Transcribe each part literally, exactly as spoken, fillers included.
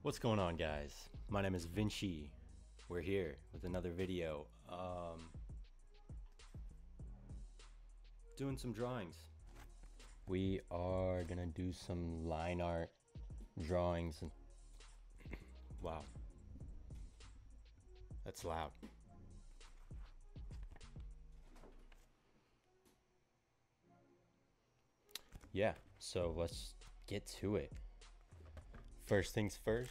What's going on, guys? My name is Vinci. We're here with another video. Um, doing some drawings. We are gonna do some line art drawings. And wow, that's loud. Yeah, so let's get to it. First things first,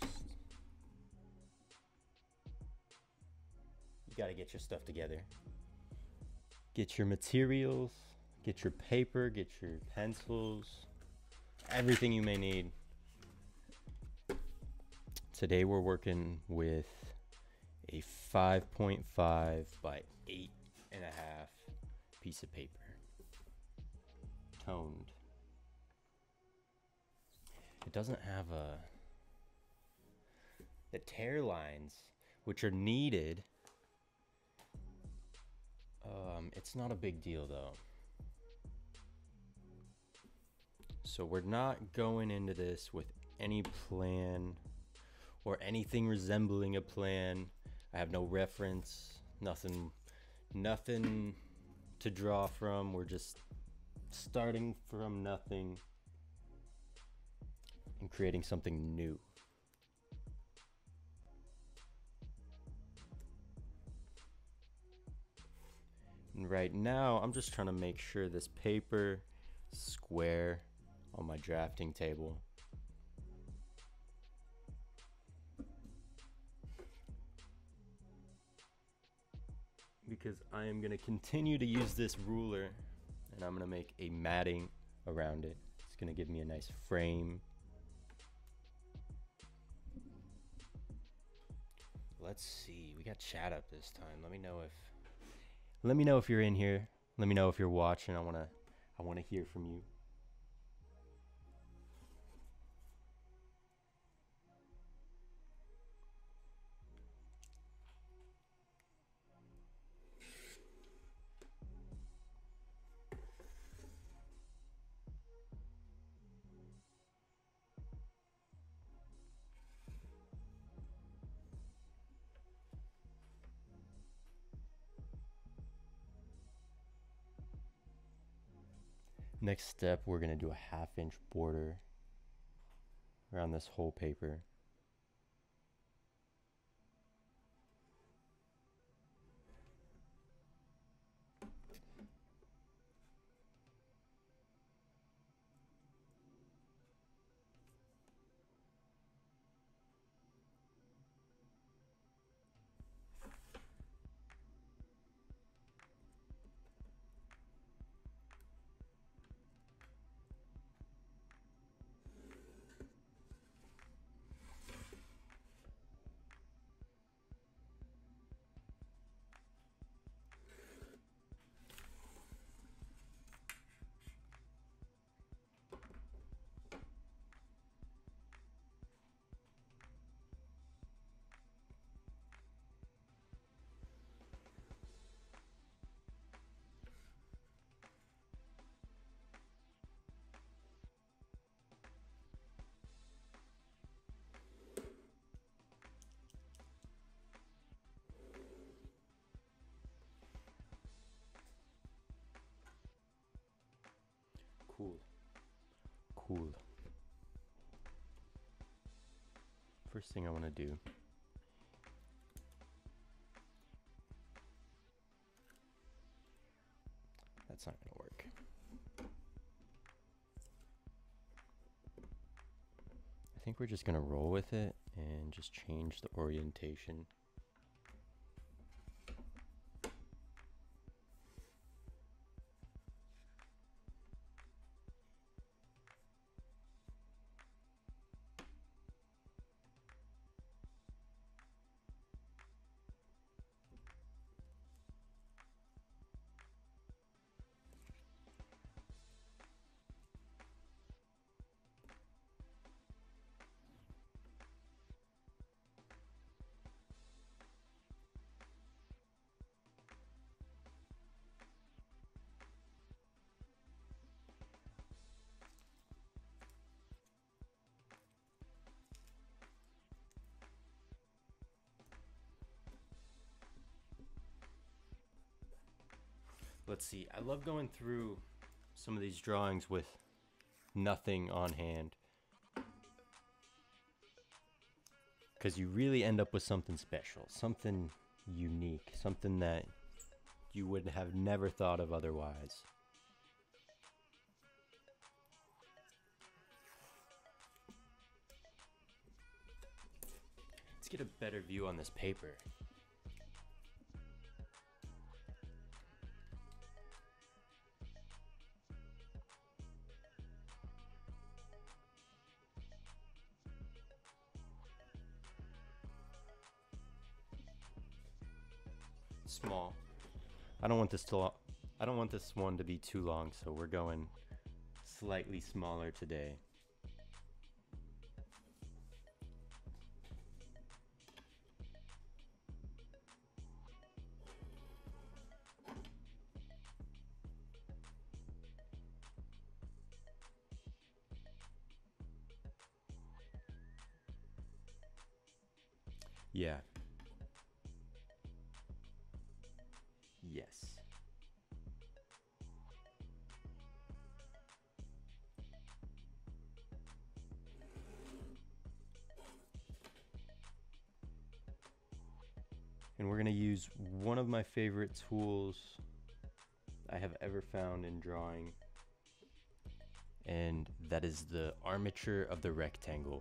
you gotta get your stuff together. Get your materials, get your paper, get your pencils, everything you may need. Today we're working with a five point five by eight and a half piece of paper, toned. It doesn't have a the tear lines, which are needed. Um, it's not a big deal though. So we're not going into this with any plan or anything resembling a plan. I have no reference, nothing, nothing to draw from. We're just starting from nothing and creating something new. And right now, I'm just trying to make sure this paper is square on my drafting table. Because I am going to continue to use this ruler, and I'm going to make a matting around it. It's going to give me a nice frame. Let's see, we got chat up this time. Let me know if Let me know if you're in here. Let me know if you're watching. I wanna, I wanna hear from you. Next step, we're gonna do a half inch border around this whole paper. Cool. Cool. First thing I want to do that's not going to work. I think we're just going to roll with it and just change the orientation. Let's see. I love going through some of these drawings with nothing on hand, because you really end up with something special, something unique, something that you would have never thought of otherwise. Let's get a better view on this paper. Small. I don't want this to lo- I don't want this one to be too long, so we're going slightly smaller today. Yeah. Yes. And we're going to use one of my favorite tools I have ever found in drawing, and that is the armature of the rectangle.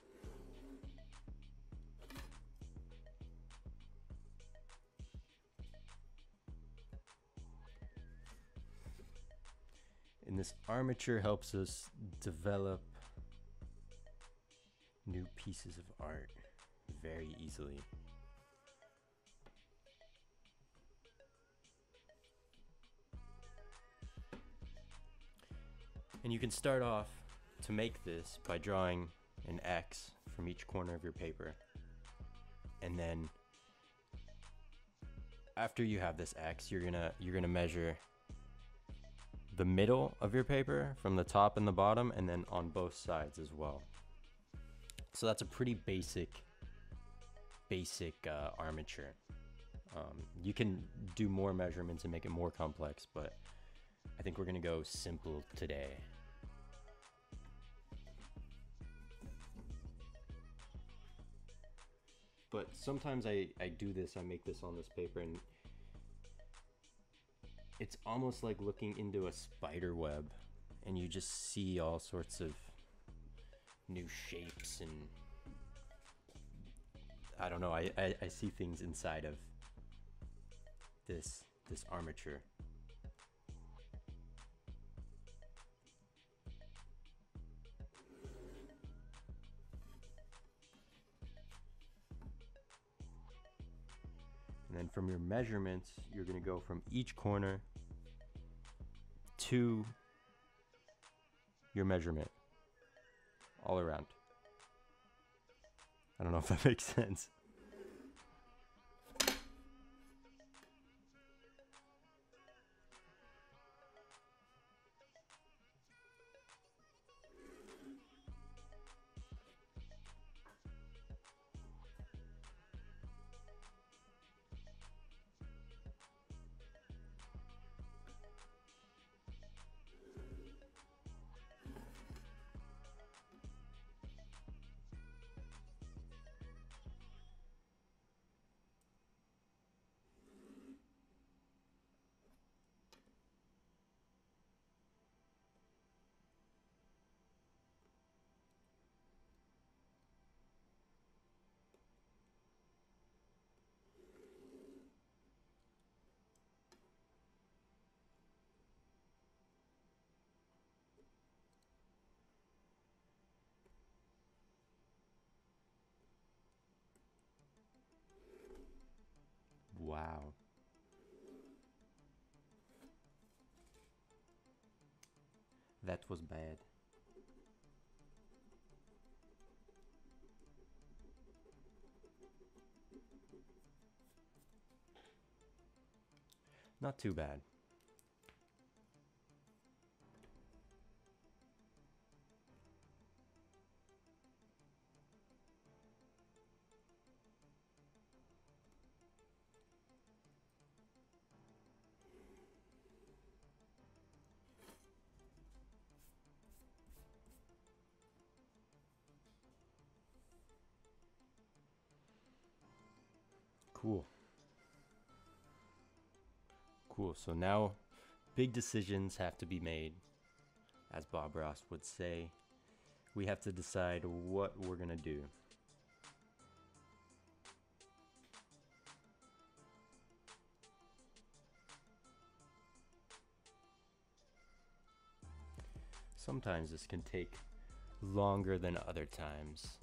And this armature helps us develop new pieces of art very easily. And you can start off to make this by drawing an X from each corner of your paper. And then after you have this X, you're gonna you're gonna measure the middle of your paper from the top and the bottom, and then on both sides as well. So that's a pretty basic basic uh, armature. Um, you can do more measurements and make it more complex, but I think we're gonna go simple today. But sometimes I, I do this, I make this on this paper, and it's almost like looking into a spider web, and you just see all sorts of new shapes, and I don't know, I, I, I see things inside of this this armature. And then from your measurements, you're going to go from each corner to your measurement all around. I don't know if that makes sense. Wow. That was bad. Not too bad. Cool. Cool. So now big decisions have to be made. As Bob Ross would say, we have to decide what we're going to do. Sometimes this can take longer than other times.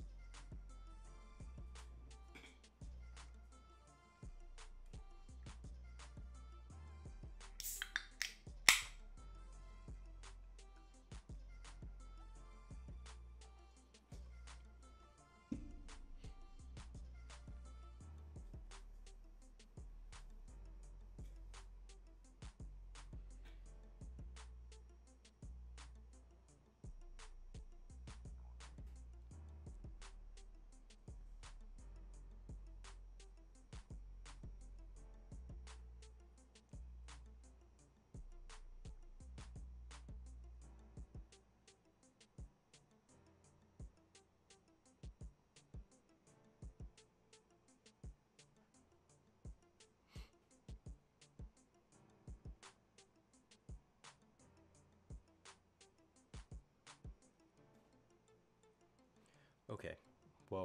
Okay, well,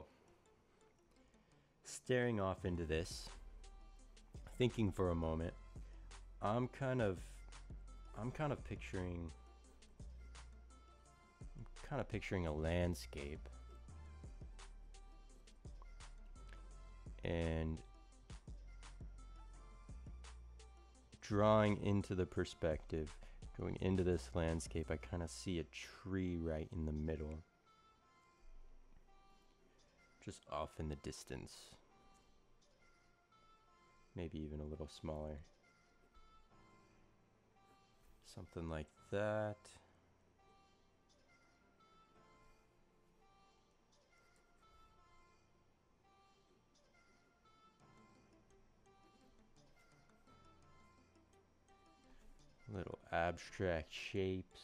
staring off into this, thinking for a moment, I'm kind of, I'm kind of picturing, I'm kind of picturing a landscape, and drawing into the perspective, going into this landscape, I kind of see a tree right in the middle. Just off in the distance. Maybe even a little smaller. Something like that. Little abstract shapes.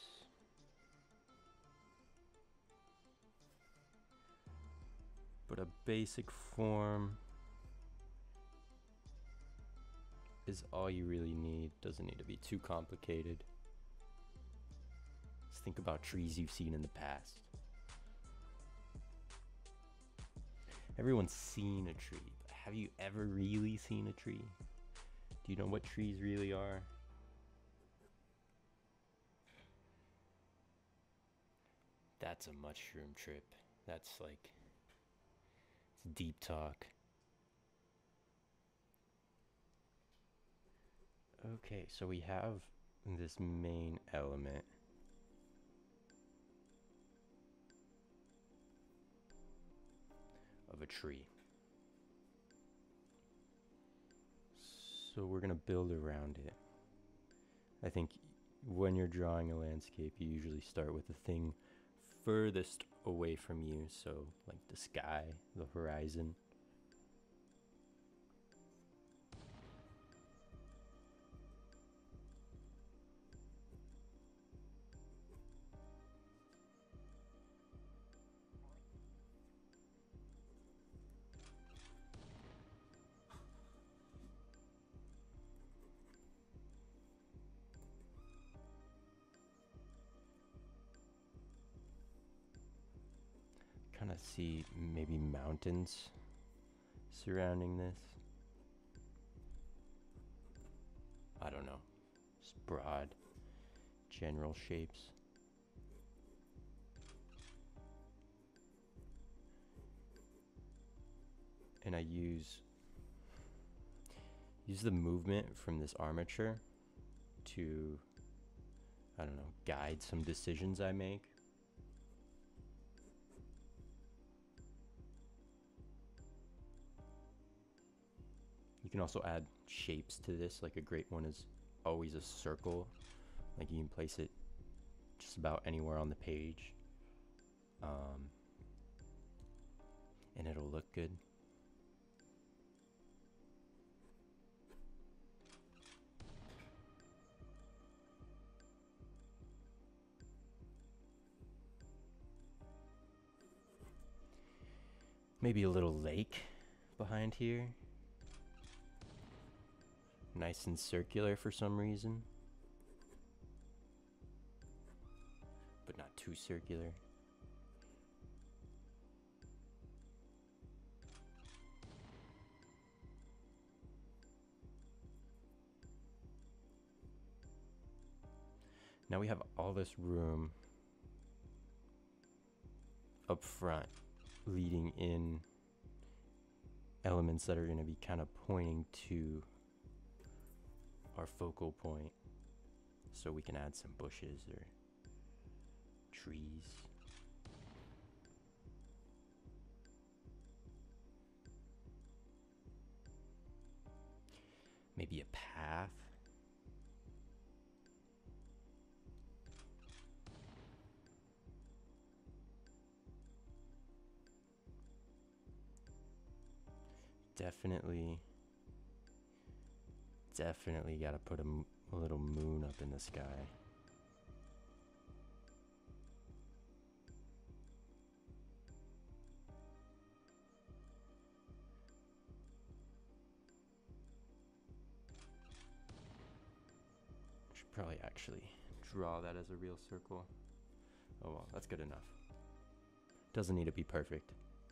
But a basic form is all you really need. Doesn't need to be too complicated. Just think about trees you've seen in the past. Everyone's seen a tree. But have you ever really seen a tree? Do you know what trees really are? That's a mushroom trip. That's like... deep talk. Okay, so we have this main element. Of a tree. So we're gonna build around it. I think when you're drawing a landscape, you usually start with the thing furthest away from you, so like the sky, the horizon. Kind of see maybe mountains surrounding this. I don't know. Just broad, general shapes. And I use use the movement from this armature to, I don't know, guide some decisions I make. You can also add shapes to this, like a great one is always a circle. Like you can place it just about anywhere on the page. Um, and it'll look good. Maybe a little lake behind here. Nice and circular for some reason, but not too circular. Now we have all this room up front leading in elements that are going to be kind of pointing to our focal point, so we can add some bushes or trees. Maybe a path. Definitely, definitely got to put a, m a little moon up in the sky. Should probably actually draw that as a real circle. Oh well, that's good enough. Doesn't need to be perfect.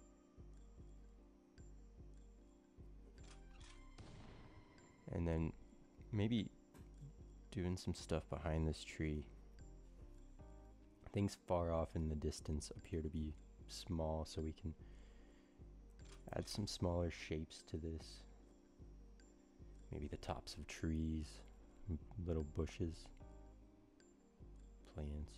And then maybe doing some stuff behind this tree. Things far off in the distance appear to be small, so we can add some smaller shapes to this. Maybe the tops of trees, little bushes, plants.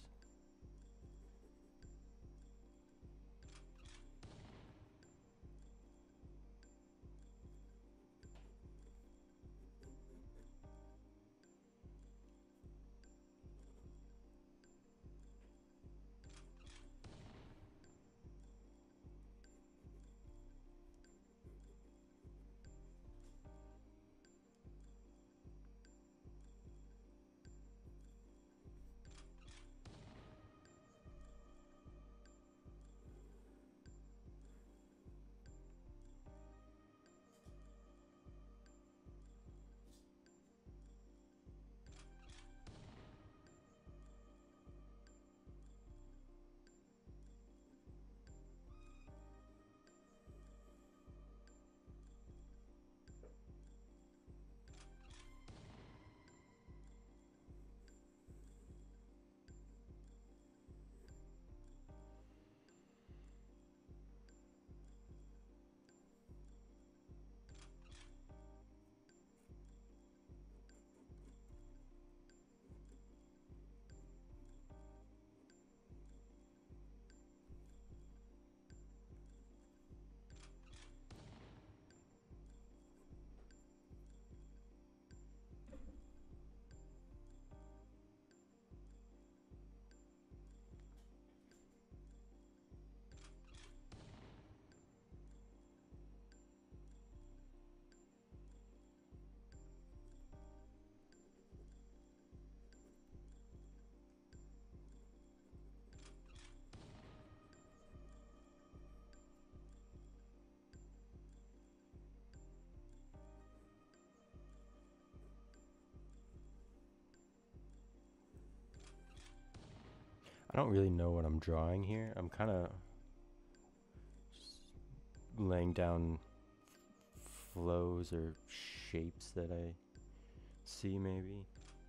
I don't really know what I'm drawing here. I'm kind of laying down flows or shapes that I see, maybe.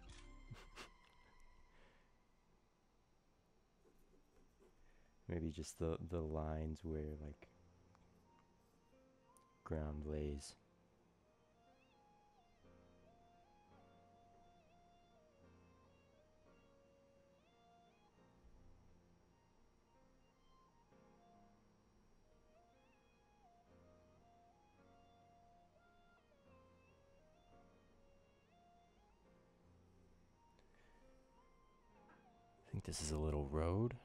Maybe just the, the lines where, like, ground lays. I think this is a little road.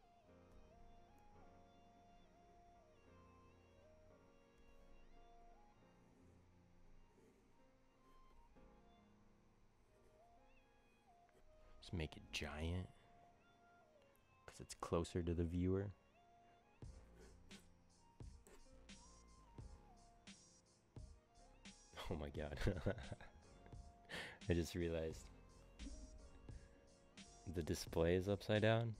Just make it giant, because it's closer to the viewer. Oh my god. I just realized the display is upside down.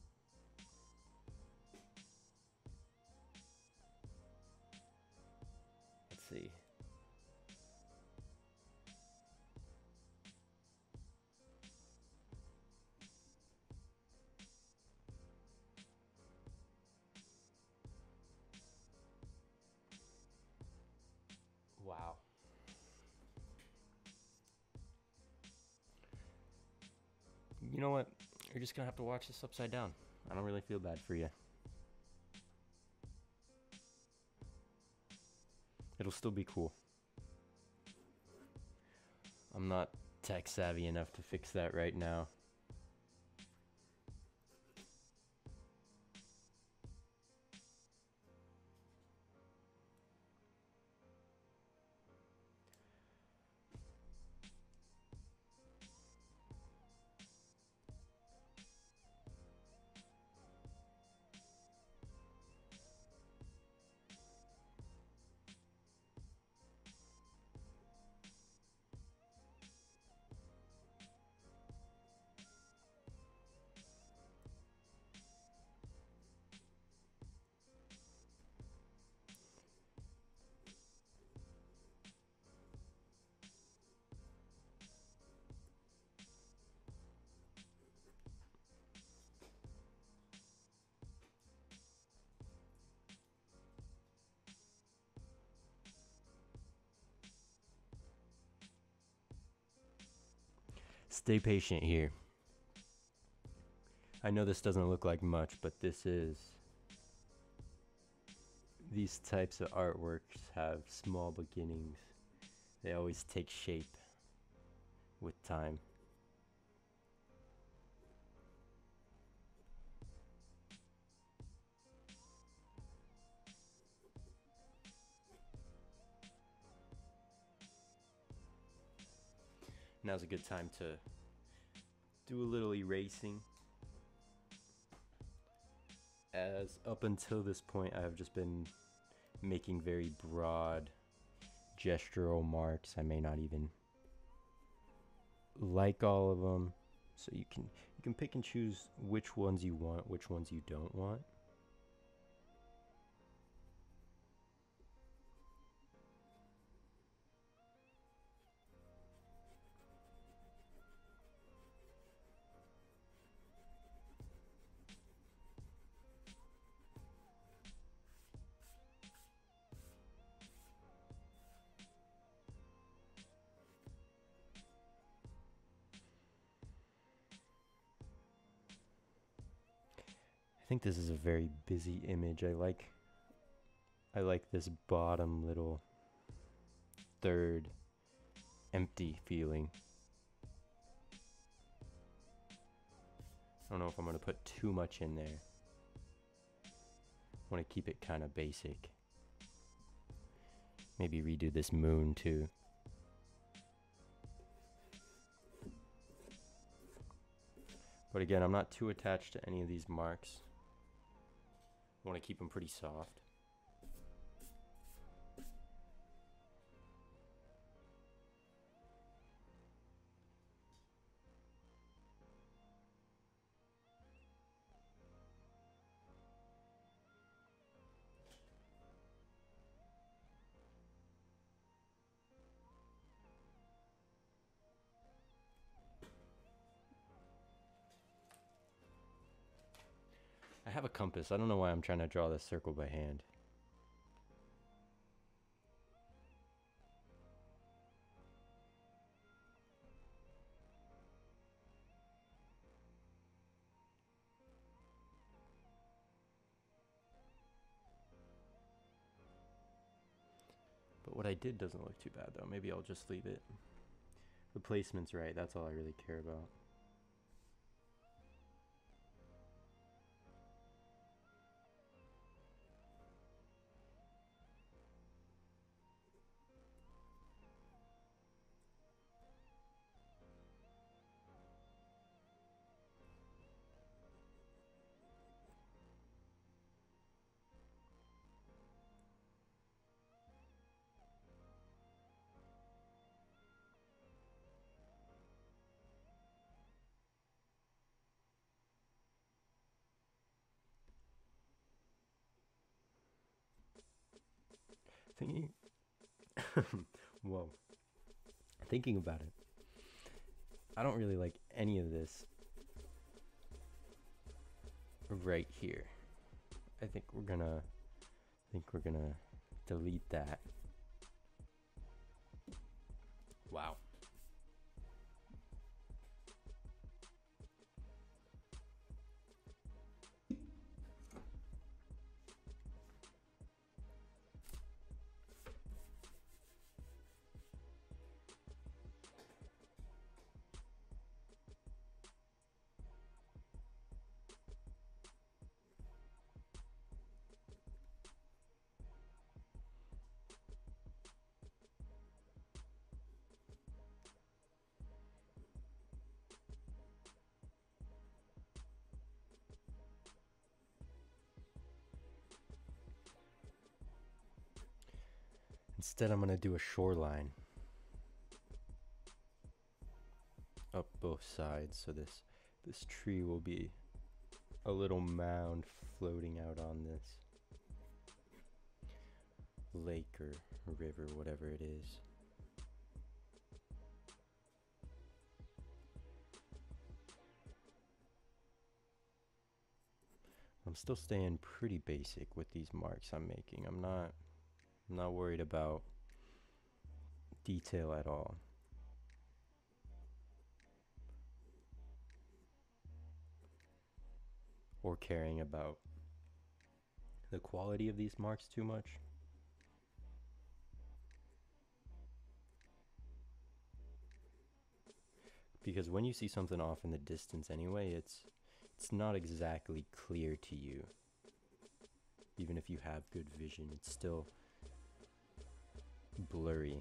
Let's see. Wow. You know what? You're just gonna have to watch this upside down. I don't really feel bad for you. It'll still be cool. I'm not tech savvy enough to fix that right now. Stay patient here. I know this doesn't look like much, but this is... These types of artworks have small beginnings. They always take shape with time. Now's a good time to do a little erasing, as up until this point I've just been making very broad gestural marks. I may not even like all of them, so you can you can pick and choose which ones you want, which ones you don't want. I think this is a very busy image. I like I like this bottom little third empty feeling. I don't know if I'm going to put too much in there. I want to keep it kind of basic. Maybe redo this moon too. But again, I'm not too attached to any of these marks. I want to keep them pretty soft. I have a compass. I don't know why I'm trying to draw this circle by hand. But what I did doesn't look too bad though. Maybe I'll just leave it. The placement's right. That's all I really care about. thinking, whoa, thinking about it, I don't really like any of this right here. I think we're gonna, I think we're gonna delete that. Wow. Instead, I'm gonna do a shoreline up both sides, so this this tree will be a little mound floating out on this lake or river, whatever it is. I'm still staying pretty basic with these marks I'm making. I'm not I'm not worried about detail at all. Or caring about the quality of these marks too much. Because when you see something off in the distance anyway, it's it's not exactly clear to you. Even if you have good vision, it's still blurry.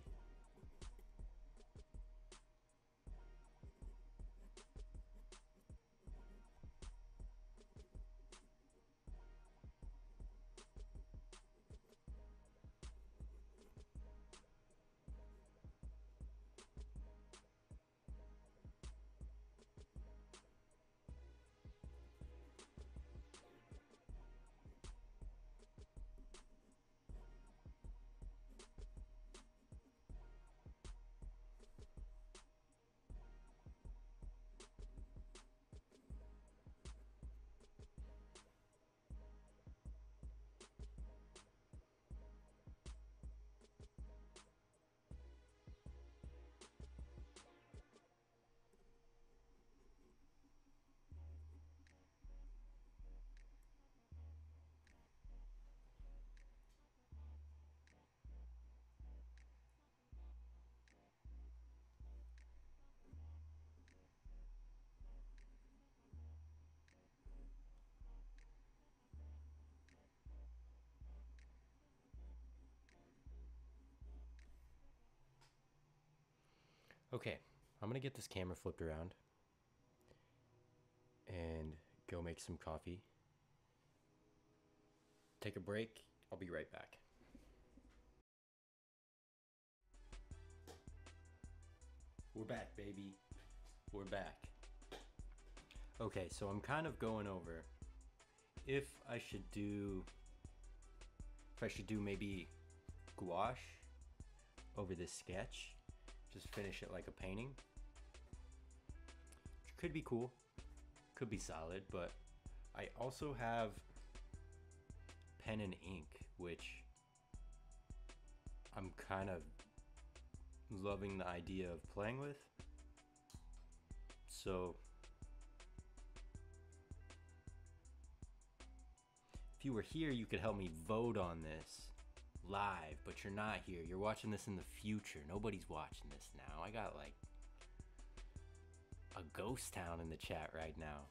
Okay, I'm gonna get this camera flipped around and go make some coffee. Take a break. I'll be right back. We're back, baby. We're back. Okay, so I'm kind of going over if I should do if I should do maybe gouache over this sketch. Just finish it like a painting. Which could be cool. Could be solid, but I also have pen and ink, which I'm kind of loving the idea of playing with. So if you were here, you could help me vote on this live, but you're not here. You're watching this in the future. Nobody's watching this now. I got like a ghost town in the chat right now.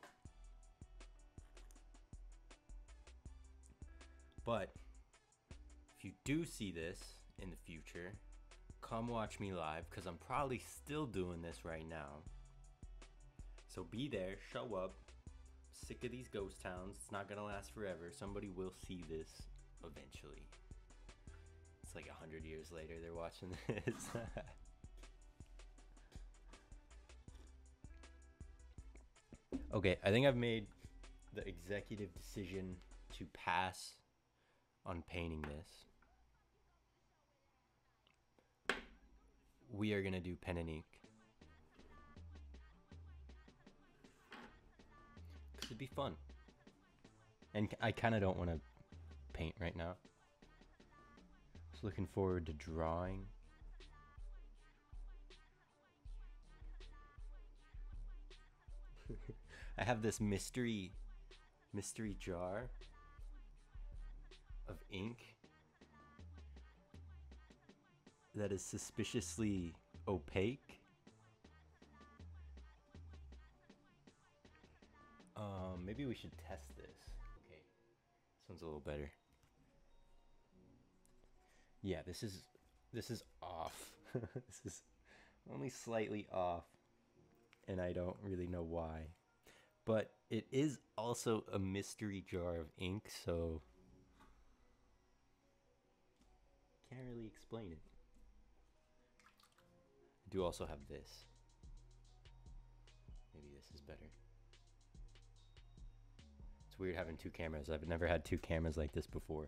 But if you do see this in the future, come watch me live, because I'm probably still doing this right now. So be there, show up. I'm sick of these ghost towns. It's not gonna last forever. Somebody will see this eventually. It's like a hundred years later they're watching this. Okay, I think I've made the executive decision to pass on painting this. we are gonna do pen and ink. Cause it'd be fun. And I kind of don't want to paint right now. Just looking forward to drawing. I have this mystery mystery jar of ink that is suspiciously opaque. Um, maybe we should test this. Okay, this one's a little better. Yeah, this is this is off. This is only slightly off, and I don't really know why. But it is also a mystery jar of ink, so can't really explain it. I do also have this. Maybe this is better. It's weird having two cameras. I've never had two cameras like this before.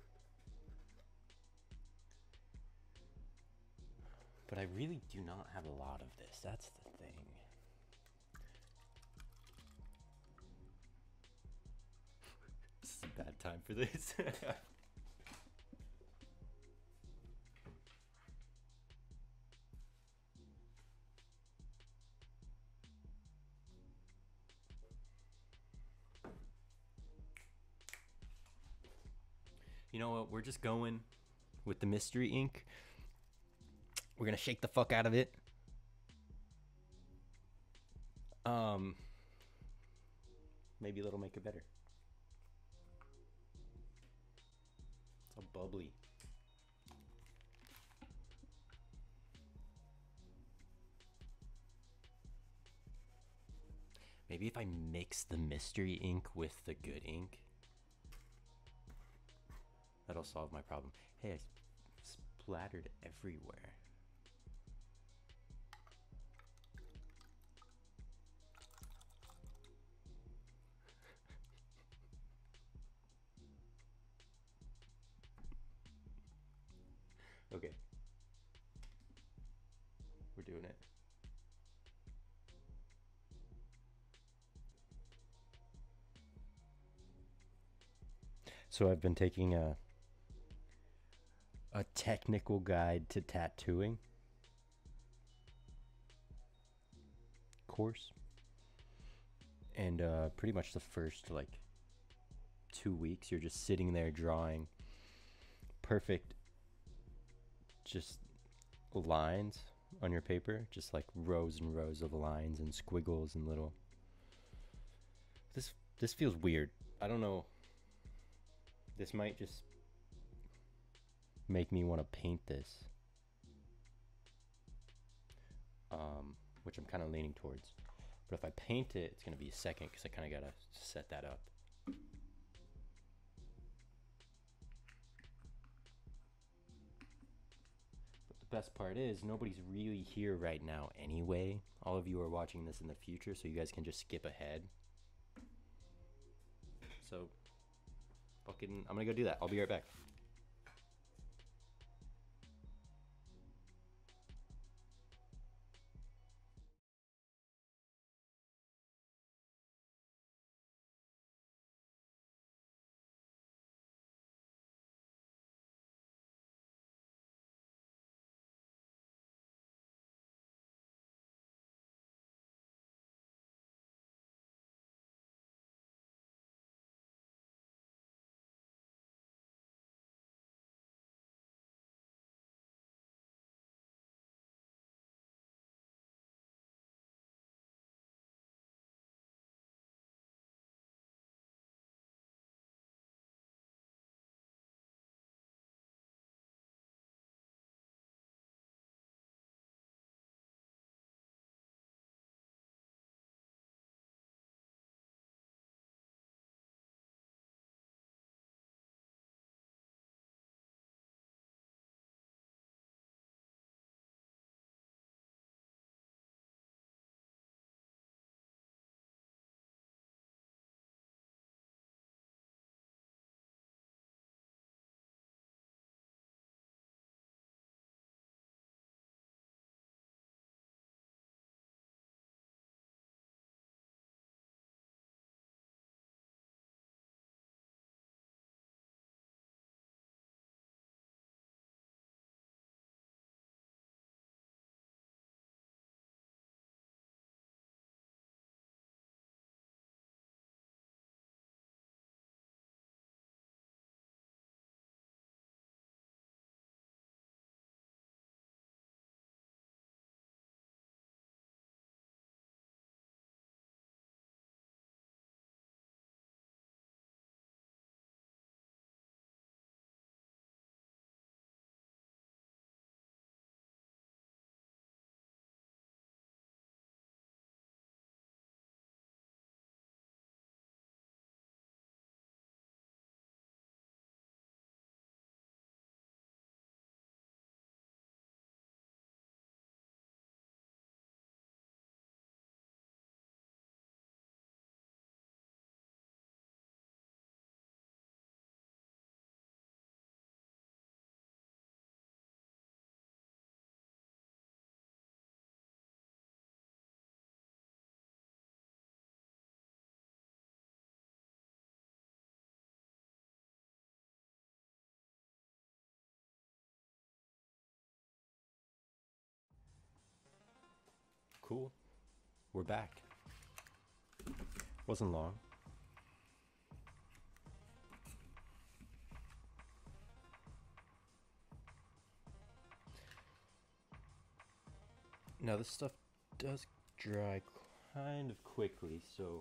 But I really do not have a lot of this. That's the thing. This is a bad time for this. You know what? We're just going with the mystery ink. We're gonna shake the fuck out of it. Um, maybe that'll make it better. It's all bubbly. Maybe if I mix the mystery ink with the good ink, that'll solve my problem. Hey, I splattered everywhere. Okay. We're doing it. So I've been taking a a technical guide to tattooing course. And uh, pretty much the first like two weeks you're just sitting there drawing perfect just lines on your paper, just like rows and rows of lines and squiggles and little. This this feels weird. I don't know. This might just make me want to paint this, um, which I'm kind of leaning towards. But if I paint it, it's gonna be a second because I kind of gotta set that up. The best part is nobody's really here right now anyway. All of you are watching this in the future, so you guys can just skip ahead. So fucking I'm gonna go do that. I'll be right back. Cool. We're back. Wasn't long. Now this stuff does dry kind of quickly, so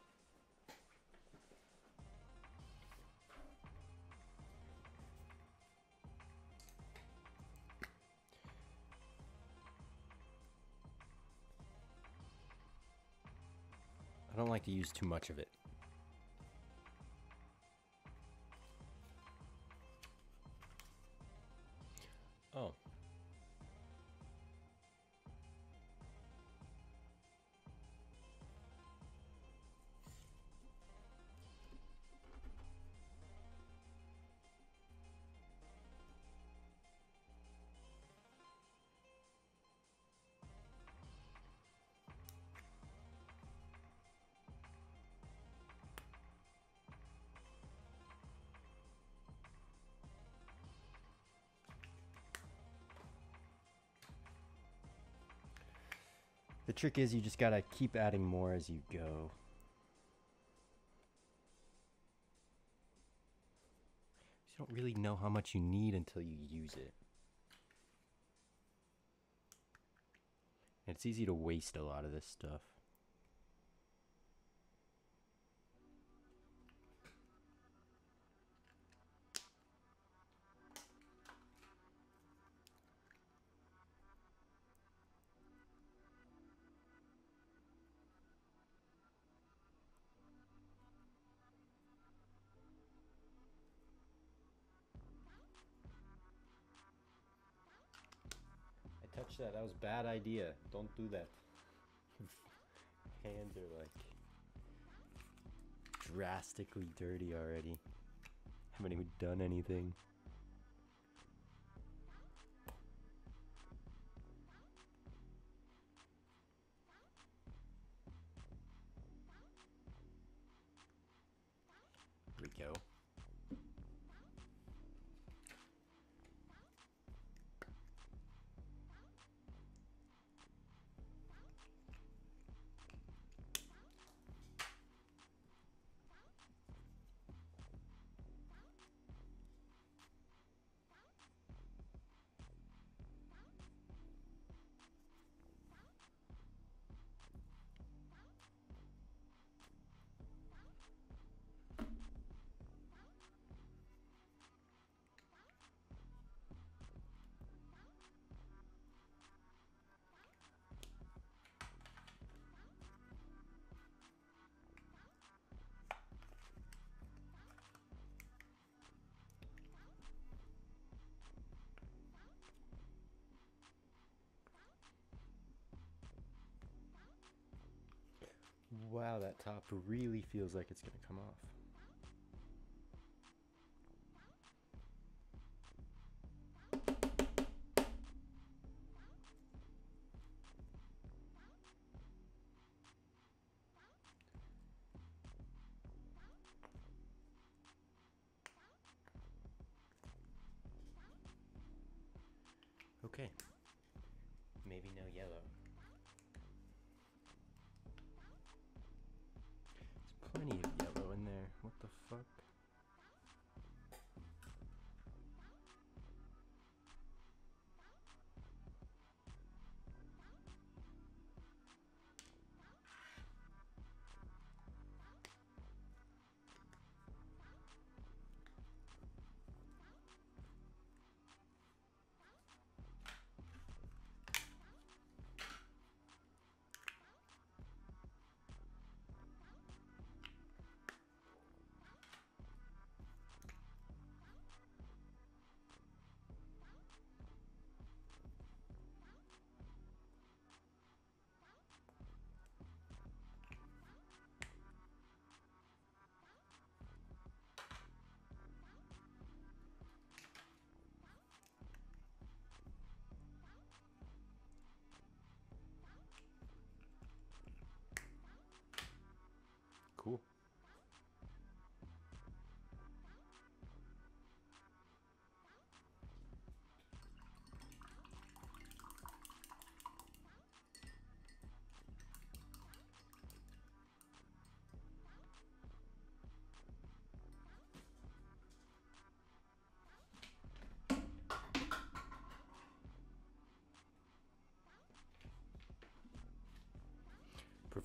I don't like to use too much of it. Oh. The trick is you just gotta keep adding more as you go. You don't really know how much you need until you use it. And it's easy to waste a lot of this stuff. Touch that. That was a bad idea. Don't do that. Hands are like drastically dirty already. Haven't even done anything. Here we go. Wow, that top really feels like it's gonna come off. Okay, maybe no yellow. There's plenty of yellow in there. What the fuck?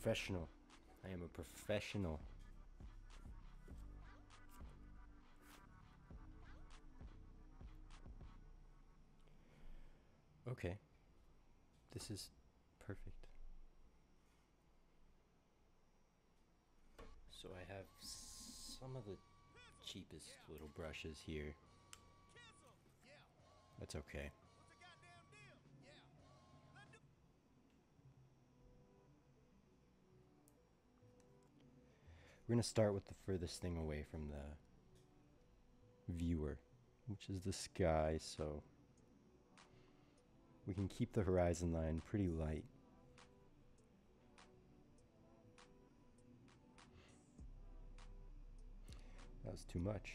professional. I am a professional. Okay. This is perfect. So I have some of the cheapest little brushes here. That's okay. We're going to start with the furthest thing away from the viewer, which is the sky, so we can keep the horizon line pretty light. That was too much.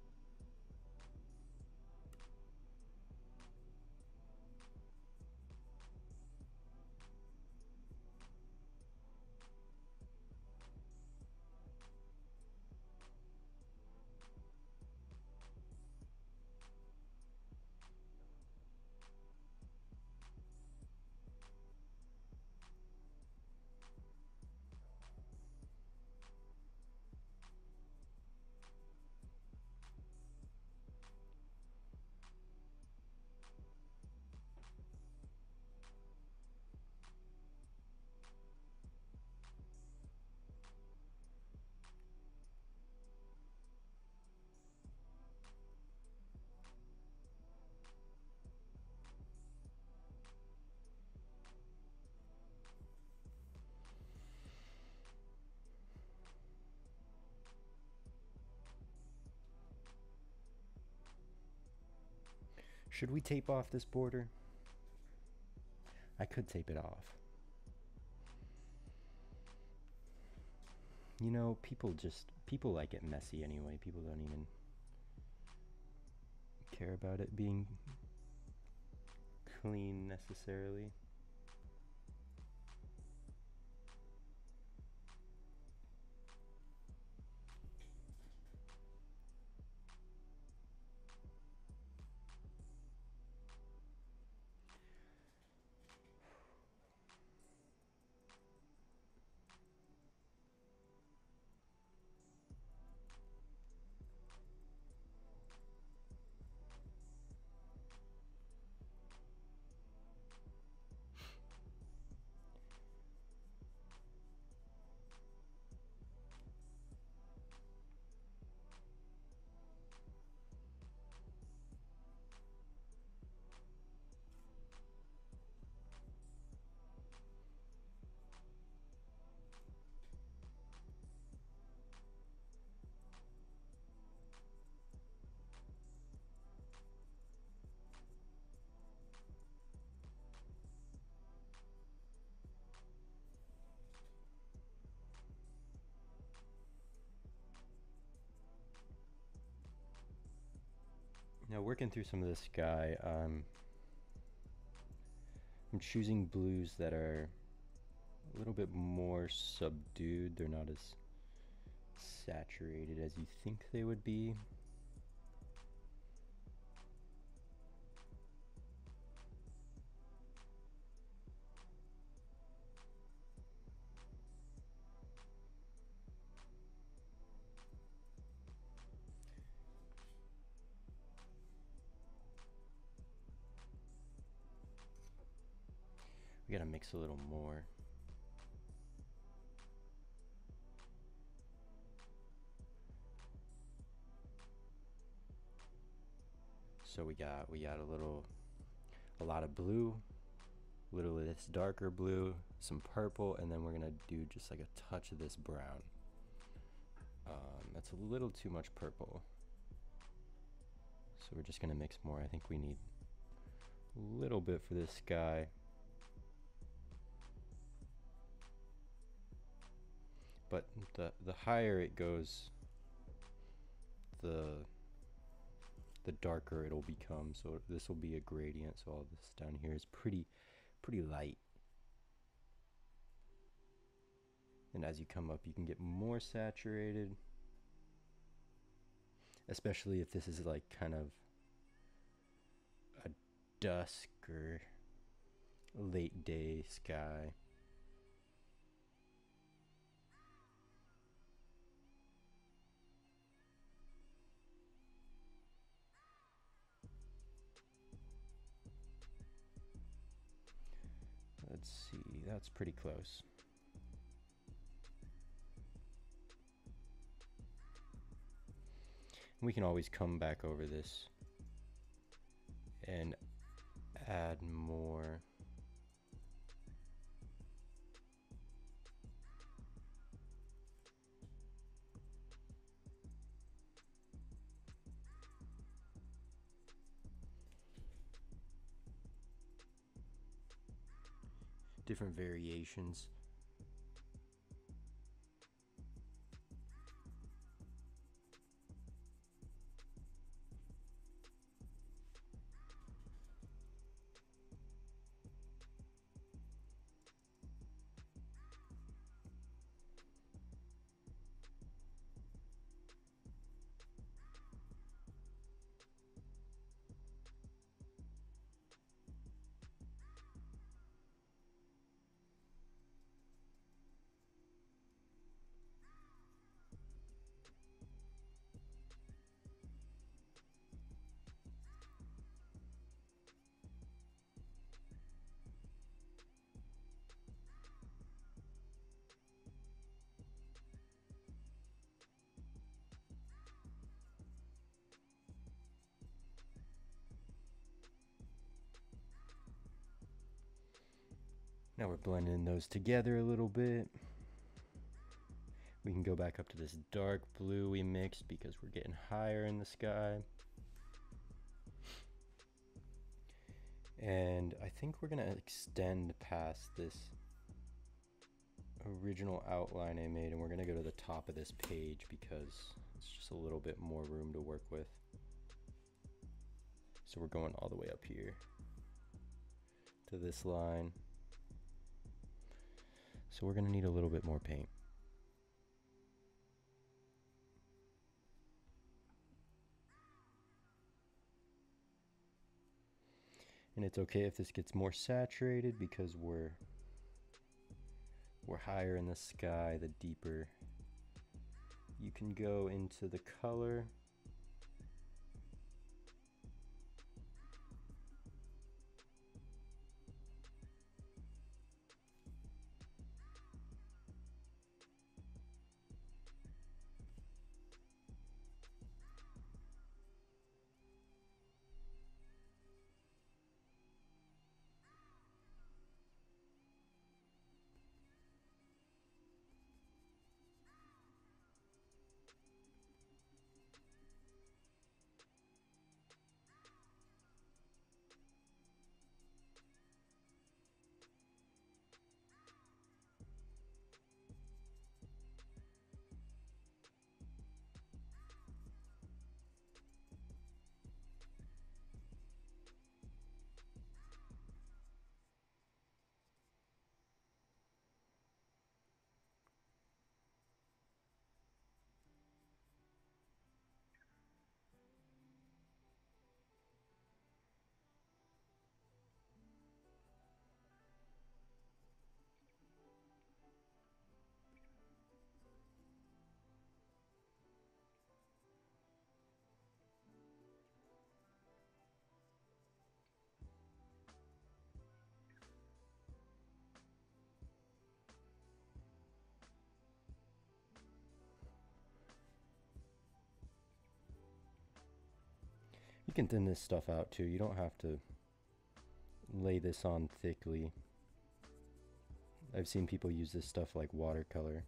Should we tape off this border? I could tape it off. You know, people just, people like it messy anyway. People don't even care about it being clean necessarily. Now, working through some of the sky, um, I'm choosing blues that are a little bit more subdued. They're not as saturated as you think they would be. We gotta mix a little more. So we got we got a little, a lot of blue, a little of this darker blue, some purple, and then we're gonna do just like a touch of this brown. Um, that's a little too much purple. So we're just gonna mix more. I think we need a little bit for this sky. But the the higher it goes, the the darker it'll become. So this will be a gradient. So all this down here is pretty pretty light. And as you come up, you can get more saturated, especially if this is like kind of a dusk or late day sky. let's see, that's pretty close. We can always come back over this and add more. Different variations. Now we're blending those together a little bit. We can go back up to this dark blue we mixed because we're getting higher in the sky. And I think we're gonna extend past this original outline I made, and we're gonna go to the top of this page because it's just a little bit more room to work with. So we're going all the way up here to this line. So we're gonna need a little bit more paint. And it's okay if this gets more saturated because we're we're higher in the sky, the deeper you can go into the color. You can thin this stuff out too. You don't have to lay this on thickly. I've seen people use this stuff like watercolor.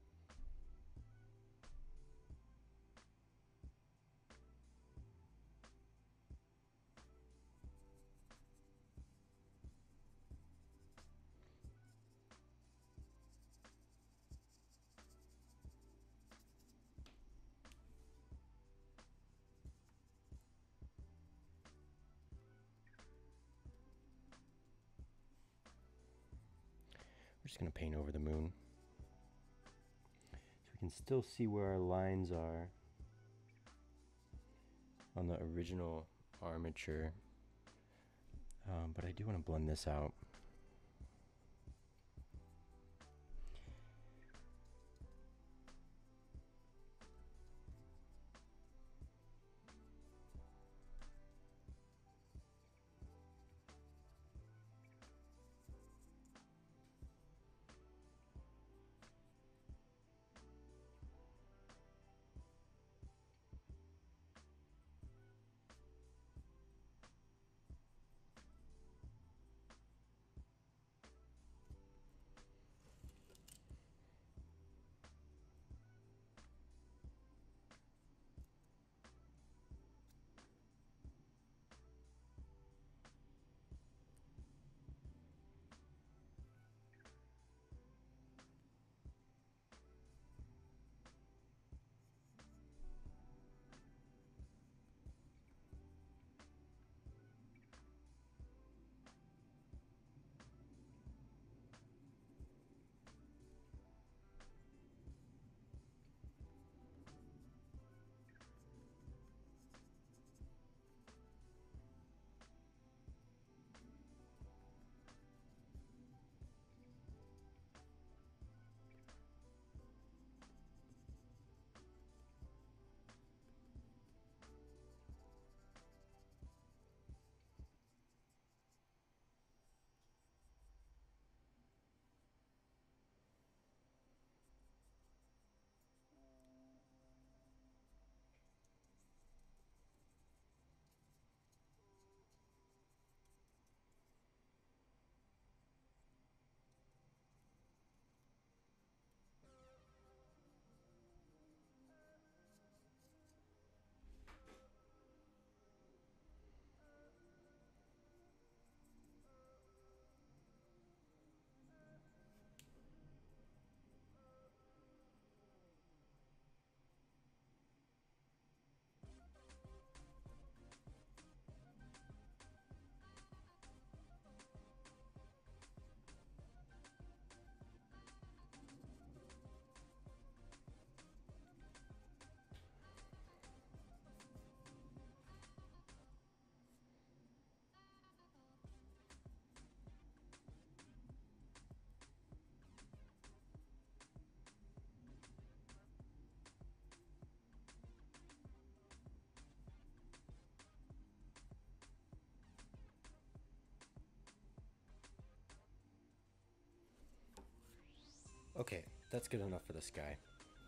We're just going to paint over the moon so we can still see where our lines are on the original armature. Um, but I do want to blend this out. Okay, that's good enough for this guy.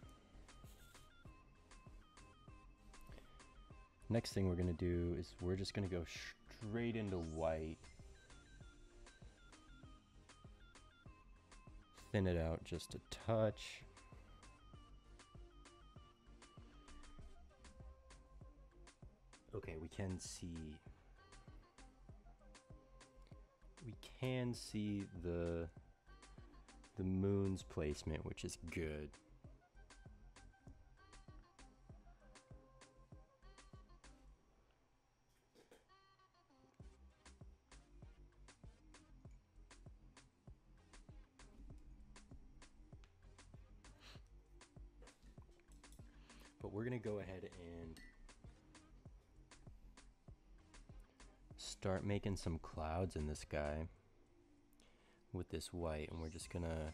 Next thing we're gonna do is we're just gonna go straight into white. Thin it out just a touch. Okay, we can see we can see the the moon's placement, which is good. But we're gonna go ahead and start making some clouds in the sky with this white, and we're just gonna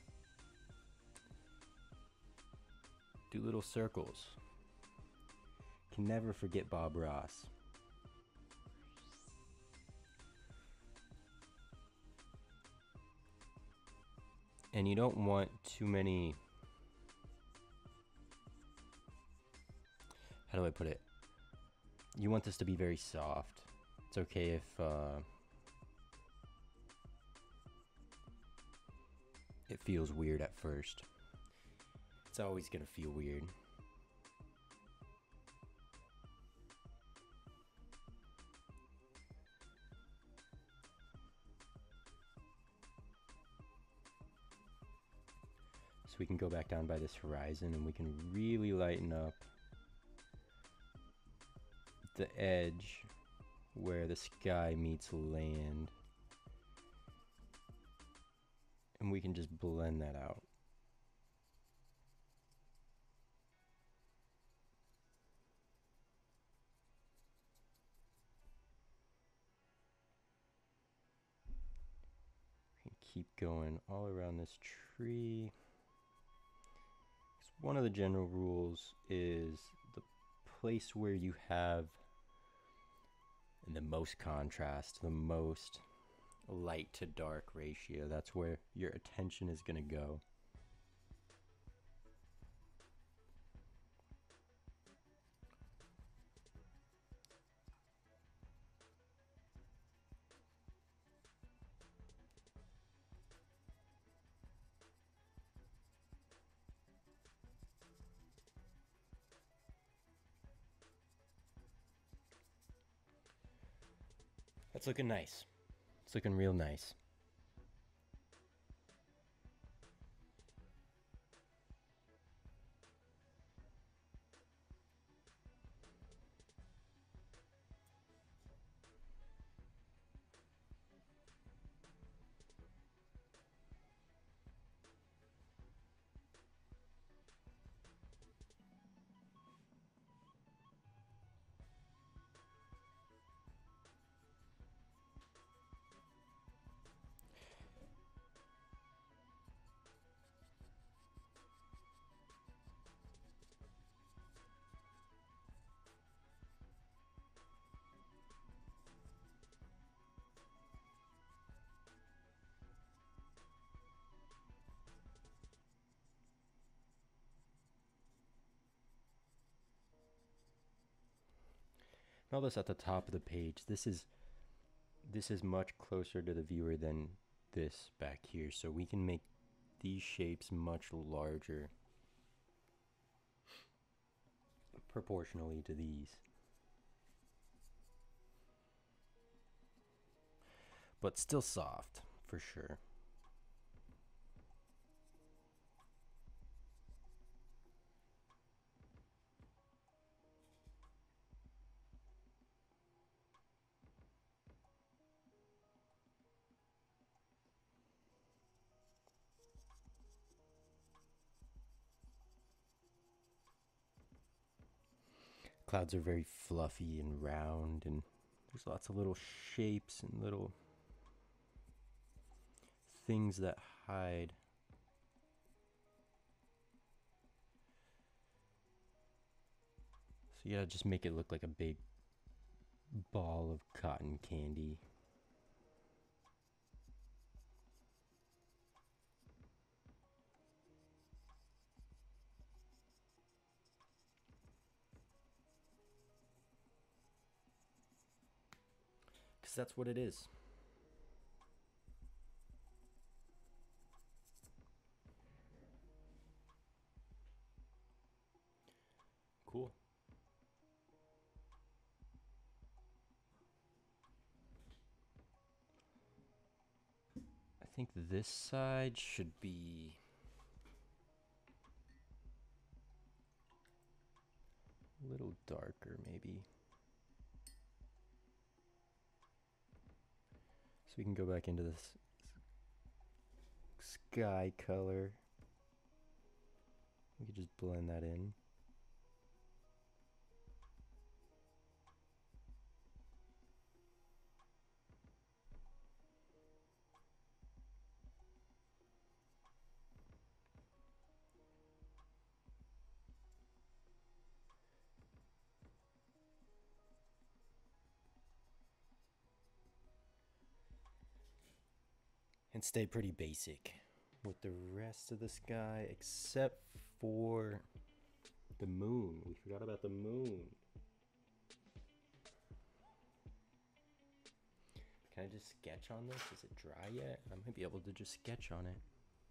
do little circles. Can never forget Bob Ross. And you don't want too many, how do I put it? You want this to be very soft. It's okay if uh, it feels weird at first. It's always gonna feel weird. So we can go back down by this horizon and we can really lighten up the edge where the sky meets land. And we can just blend that out. We can keep going all around this tree. One of the general rules is the place where you have the most contrast, the most light to dark ratio, that's where your attention is going to go. That's looking nice. It's looking real nice. Notice at the top of the page, this is this is much closer to the viewer than this back here, so we can make these shapes much larger proportionally to these. But still soft, for sure. Clouds are very fluffy and round, and there's lots of little shapes and little things that hide. So you gotta just make it look like a big ball of cotton candy. that's what it is. Cool. I think this side should be a little darker, maybe. So we can go back into this sky color. We could just blend that in. And stay pretty basic with the rest of the sky, except for the moon. We forgot about the moon. Can I just sketch on this? Is it dry yet? I might be able to just sketch on it.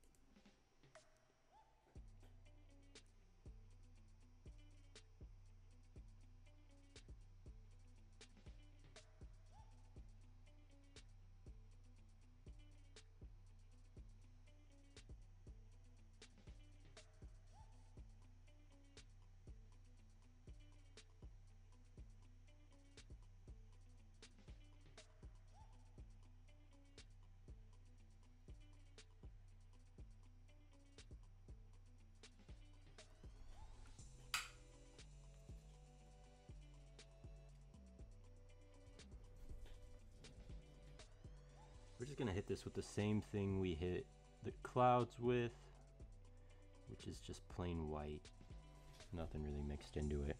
We're just gonna hit this with the same thing we hit the clouds with, which is just plain white. Nothing really mixed into it.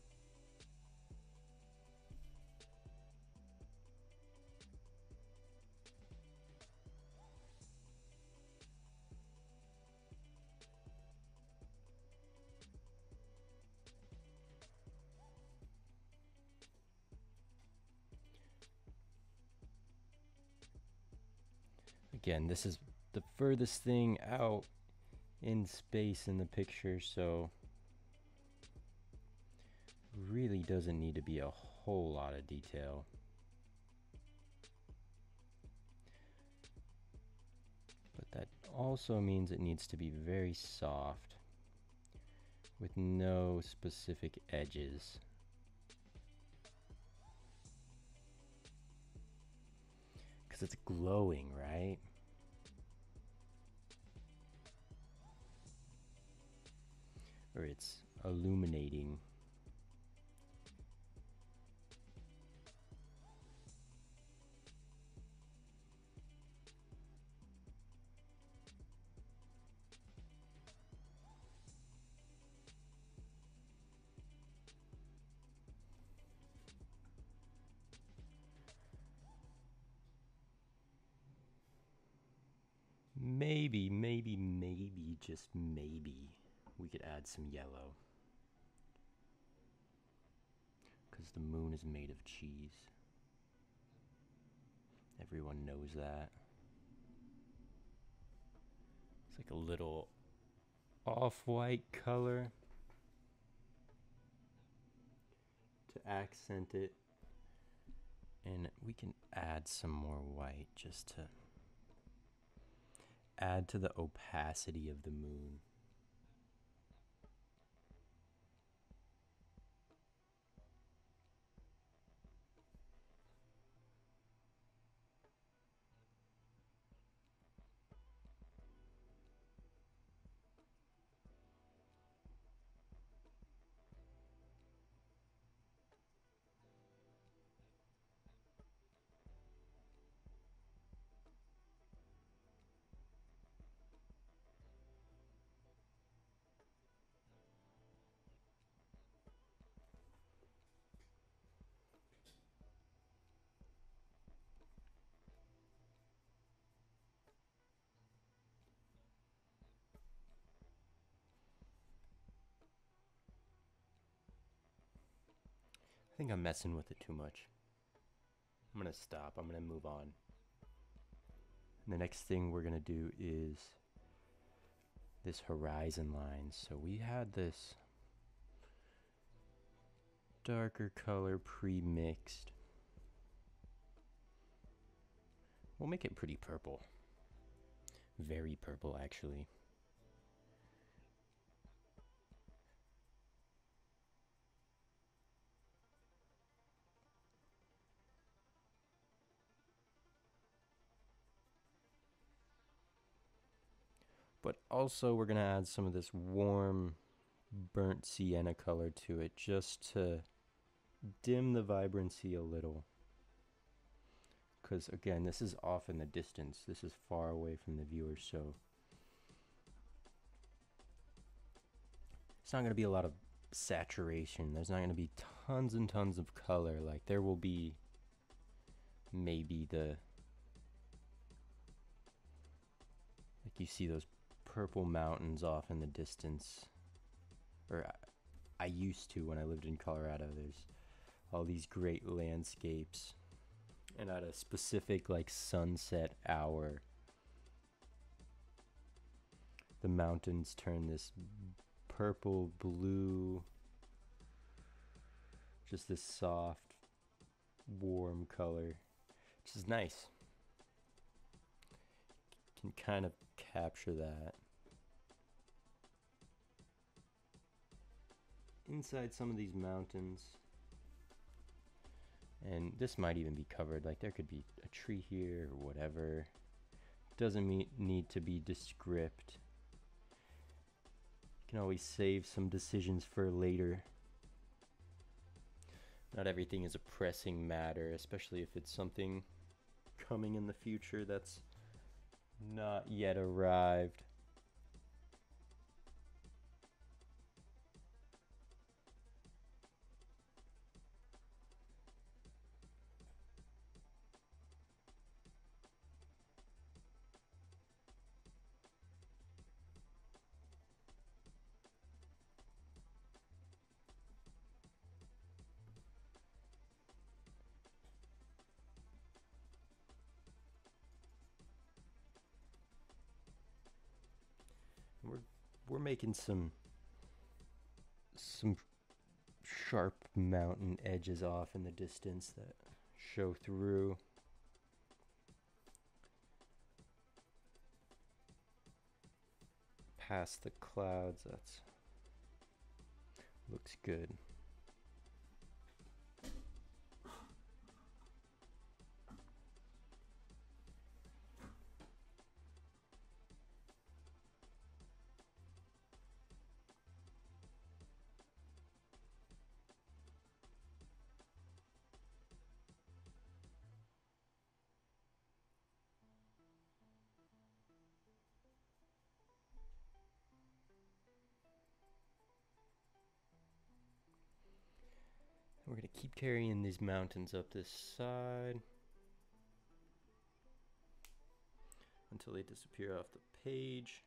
Again, this is the furthest thing out in space in the picture, so really doesn't need to be a whole lot of detail. But that also means it needs to be very soft with no specific edges. Because it's glowing, right? Or it's illuminating. Maybe, maybe, maybe, just maybe, we could add some yellow. Because the moon is made of cheese. Everyone knows that. It's like a little off-white color to accent it. And we can add some more white just to add to the opacity of the moon. I think I'm messing with it too much. I'm gonna stop. I'm gonna move on. And the next thing we're gonna do is this horizon line. So we had this darker color pre-mixed. We'll make it pretty purple. Very purple, actually. But also we're gonna add some of this warm burnt sienna color to it just to dim the vibrancy a little. Because again, this is off in the distance. This is far away from the viewer, so it's not going to be a lot of saturation. There's not going to be tons and tons of color. Like there will be maybe the, like you see those purple mountains off in the distance. Or I, I used to when I lived in Colorado. There's all these great landscapes. And at a specific like sunset hour, the mountains turn this purple, blue, just this soft, warm color, which is nice. Can kind of capture that. Inside some of these mountains, and this might even be covered, like there could be a tree here or whatever. Doesn't mean, need to be descript. You can always save some decisions for later. Not everything is a pressing matter, especially if it's something coming in the future that's not yet arrived. We're we're making some some sharp mountain edges off in the distance that show through. Past the clouds, that's looks good. We're going to keep carrying these mountains up this side until they disappear off the page.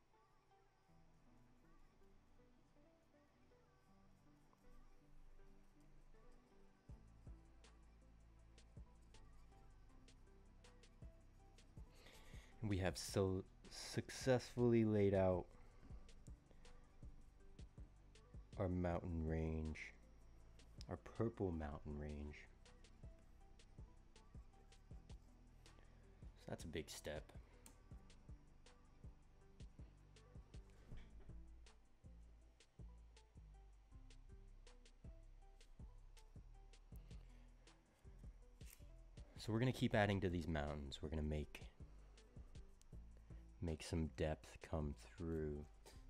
And we have so successfully laid out our mountain range. Our purple mountain range. So that's a big step. So we're gonna keep adding to these mountains. We're gonna make make some depth come through.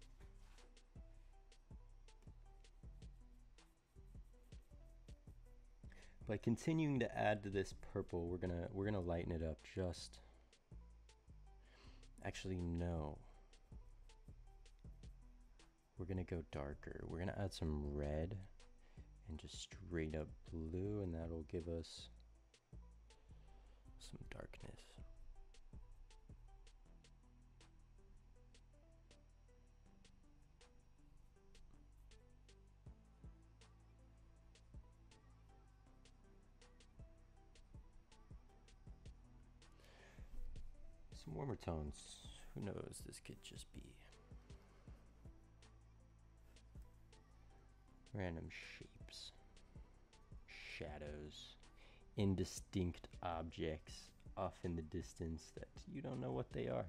By continuing to add to this purple, we're gonna we're gonna lighten it up just. Actually, no. We're gonna go darker. We're gonna add some red and just straight up blue, and that'll give us some darkness. Some warmer tones. Who knows? This could just be random shapes, shadows, indistinct objects off in the distance that you don't know what they are.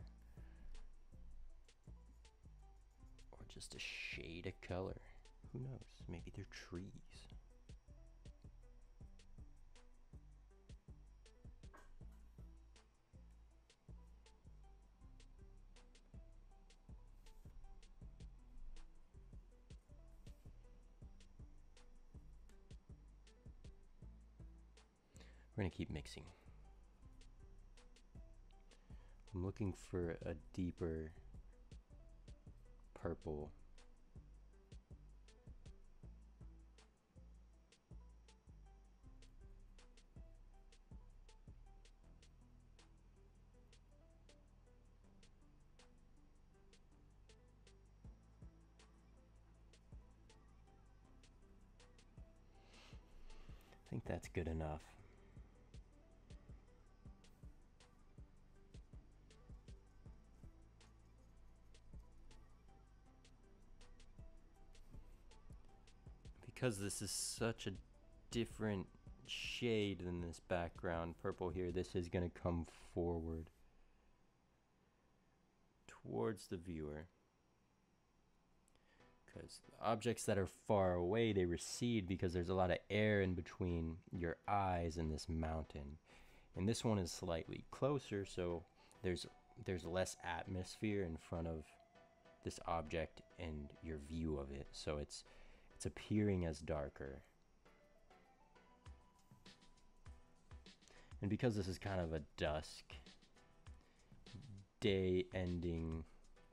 Or just a shade of color. Who knows? Maybe they're trees. We're gonna keep mixing. I'm looking for a deeper purple. I think that's good enough. Because this is such a different shade than this background purple here, this is going to come forward towards the viewer. Because objects that are far away, they recede because there's a lot of air in between your eyes and this mountain. And this one is slightly closer, so there's there's less atmosphere in front of this object and your view of it. So it's it's appearing as darker. And because this is kind of a dusk, day ending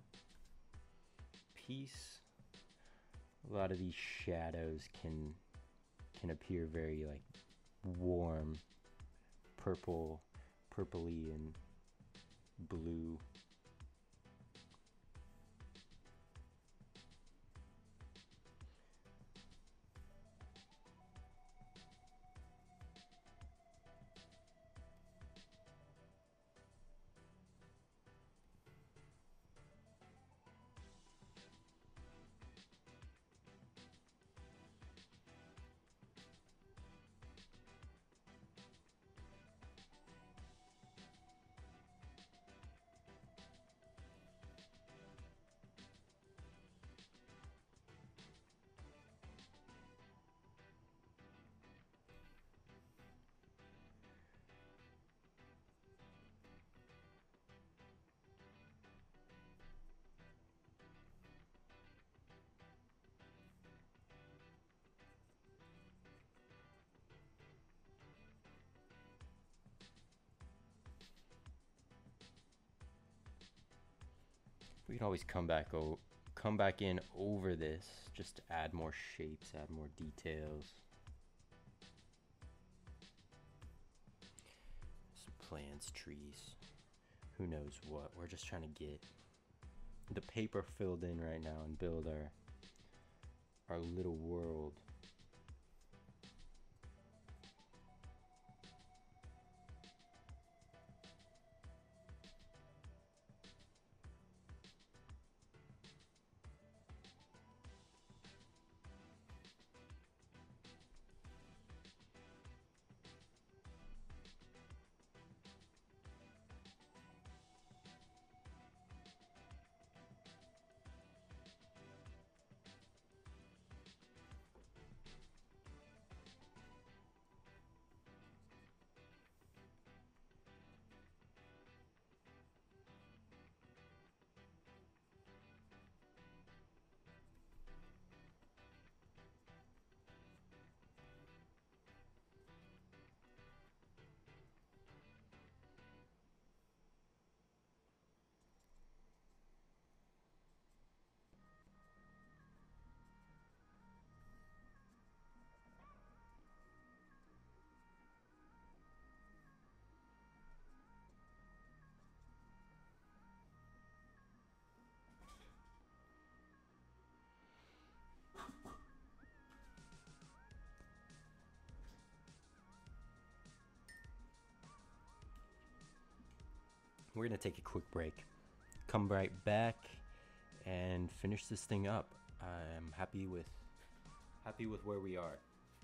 piece, a lot of these shadows can can appear very like warm, purple, purpley and blue. We can always come back o come back in over this just to add more shapes, add more details. Some plants, trees, who knows what. We're just trying to get the paper filled in right now and build our our little world. we're gonna take a quick break, come right back, and finish this thing up. I'm happy with happy with where we are.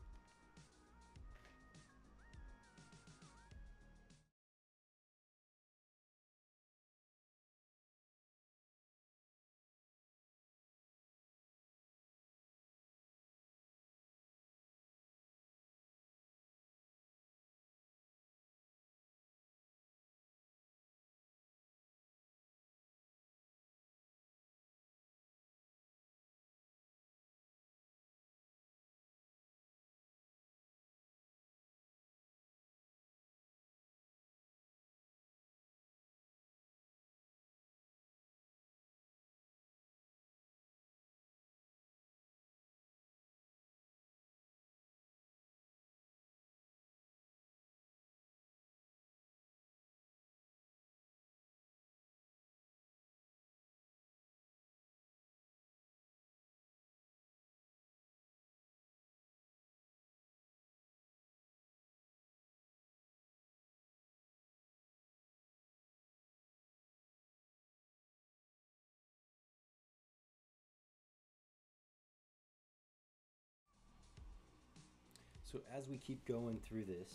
So as we keep going through this,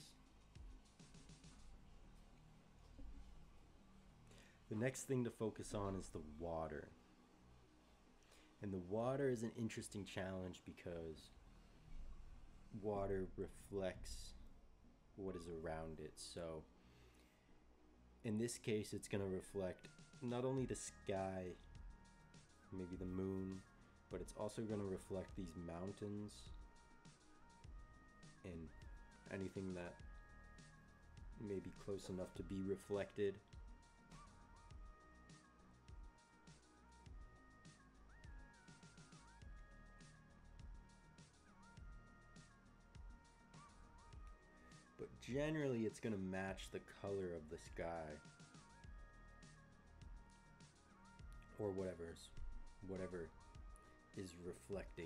the next thing to focus on is the water. And the water is an interesting challenge because water reflects what is around it. So in this case, it's going to reflect not only the sky, maybe the moon, but it's also going to reflect these mountains and anything that may be close enough to be reflected. But generally it's going to match the color of the sky or whatever's whatever is reflecting.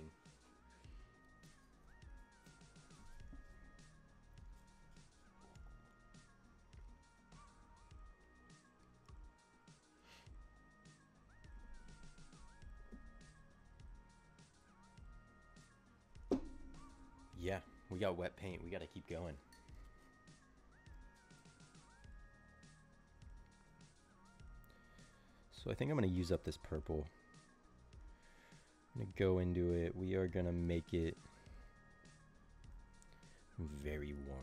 Yeah, we got wet paint. We got to keep going. So I think I'm going to use up this purple. I'm going to go into it. We are going to make it very warm.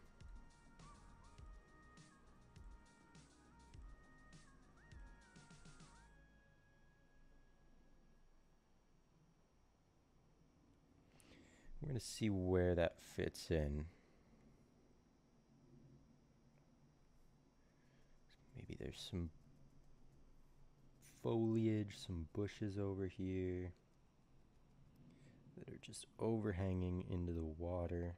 We're going to see where that fits in. Maybe there's some foliage, some bushes over here that are just overhanging into the water.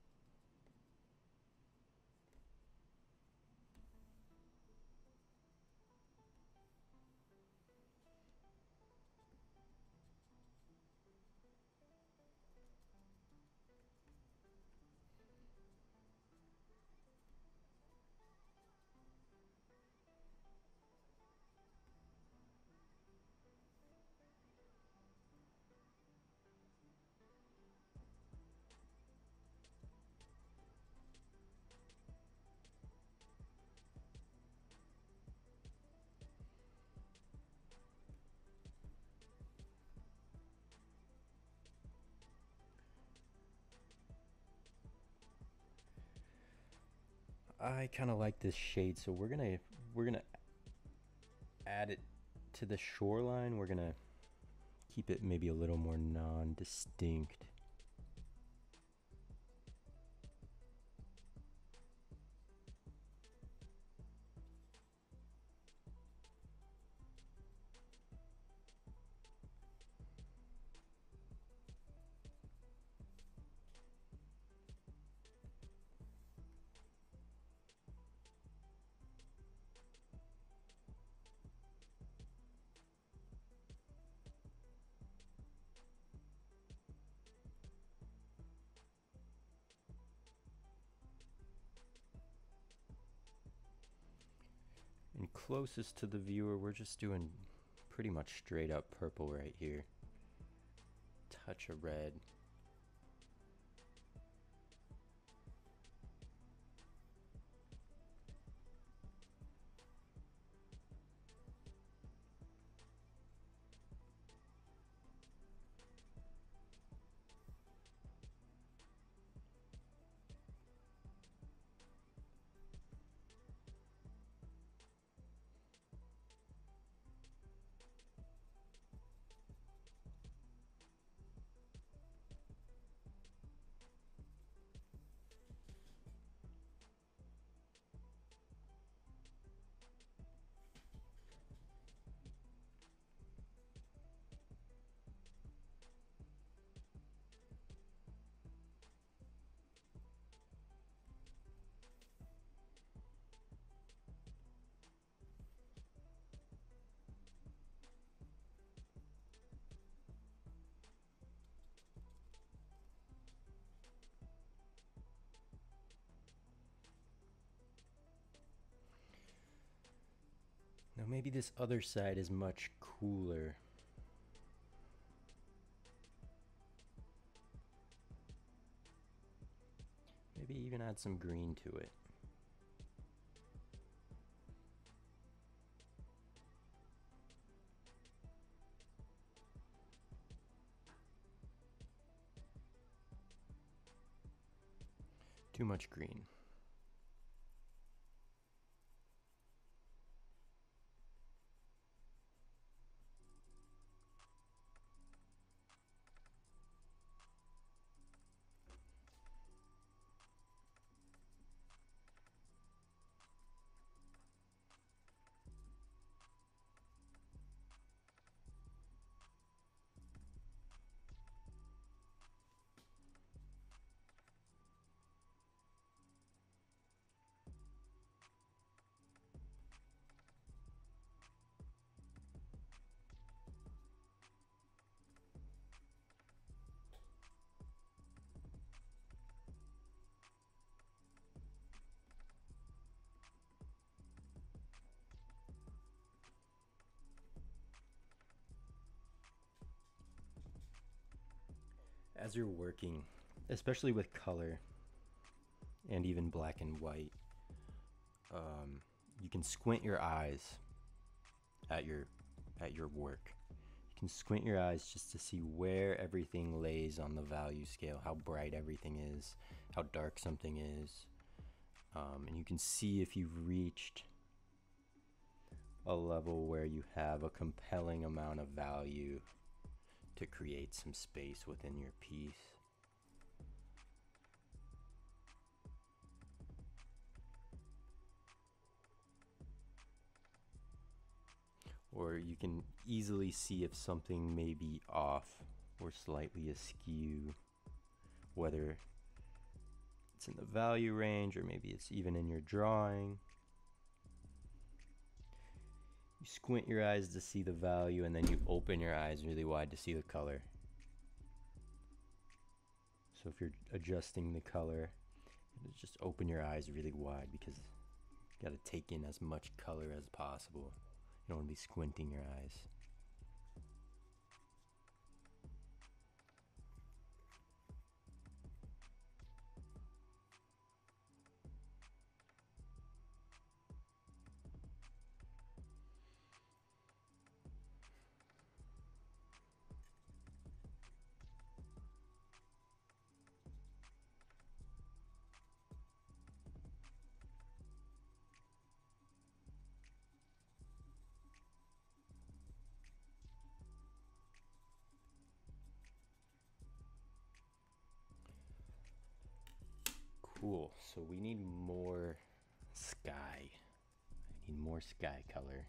I kind of like this shade, so we're gonna we're gonna add it to the shoreline. We're gonna keep it maybe a little more non-distinct. closest to the viewer, we're just doing pretty much straight up purple right here. Touch of red. Now maybe this other side is much cooler. Maybe even add some green to it. Too much green. As you're working, especially with color and even black and white, um, you can squint your eyes at your at your work. You can squint your eyes just to see where everything lays on the value scale, how bright everything is, how dark something is, um, and you can see if you've reached a level where you have a compelling amount of value to create some space within your piece. Or you can easily see if something may be off or slightly askew, whether it's in the value range or maybe it's even in your drawing. You squint your eyes to see the value, and then you open your eyes really wide to see the color. So if you're adjusting the color, just open your eyes really wide, because you got to take in as much color as possible. You don't want to be squinting your eyes. Cool, so we need more sky. I need more sky color.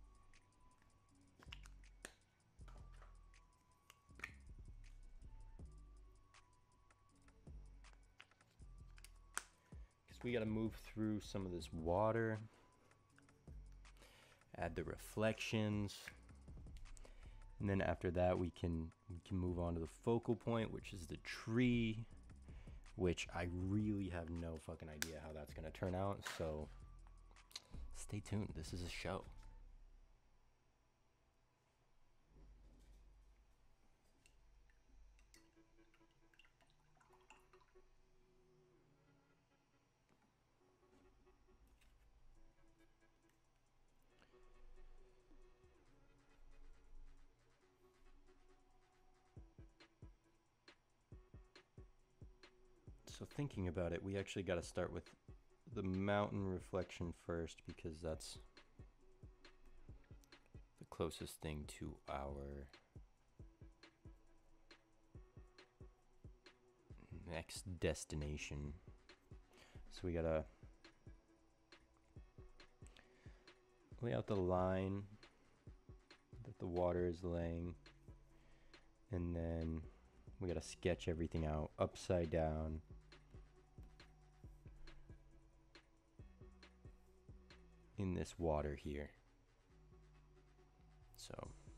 Because we got to move through some of this water, add the reflections, and then after that we can we can move on to the focal point, which is the tree, which I really have no fucking idea how that's gonna turn out, so stay tuned. This is a show. So thinking about it, we actually got to start with the mountain reflection first because that's the closest thing to our next destination. So we gotta lay out the line that the water is laying, and then we gotta sketch everything out upside down. In this water here. So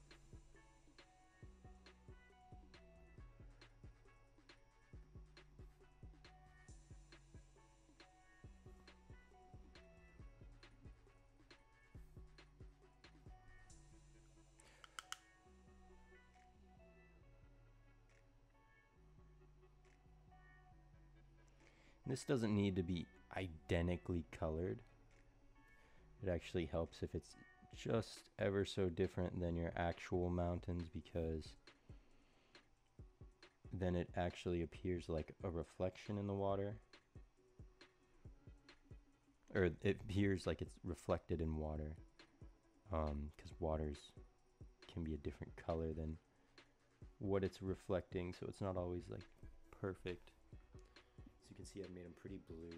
this doesn't need to be identically colored. It actually helps if it's just ever so different than your actual mountains, because then it actually appears like a reflection in the water. Or it appears like it's reflected in water. Um, because waters can be a different color than what it's reflecting, so it's not always like perfect. So you can see I've made them pretty blue.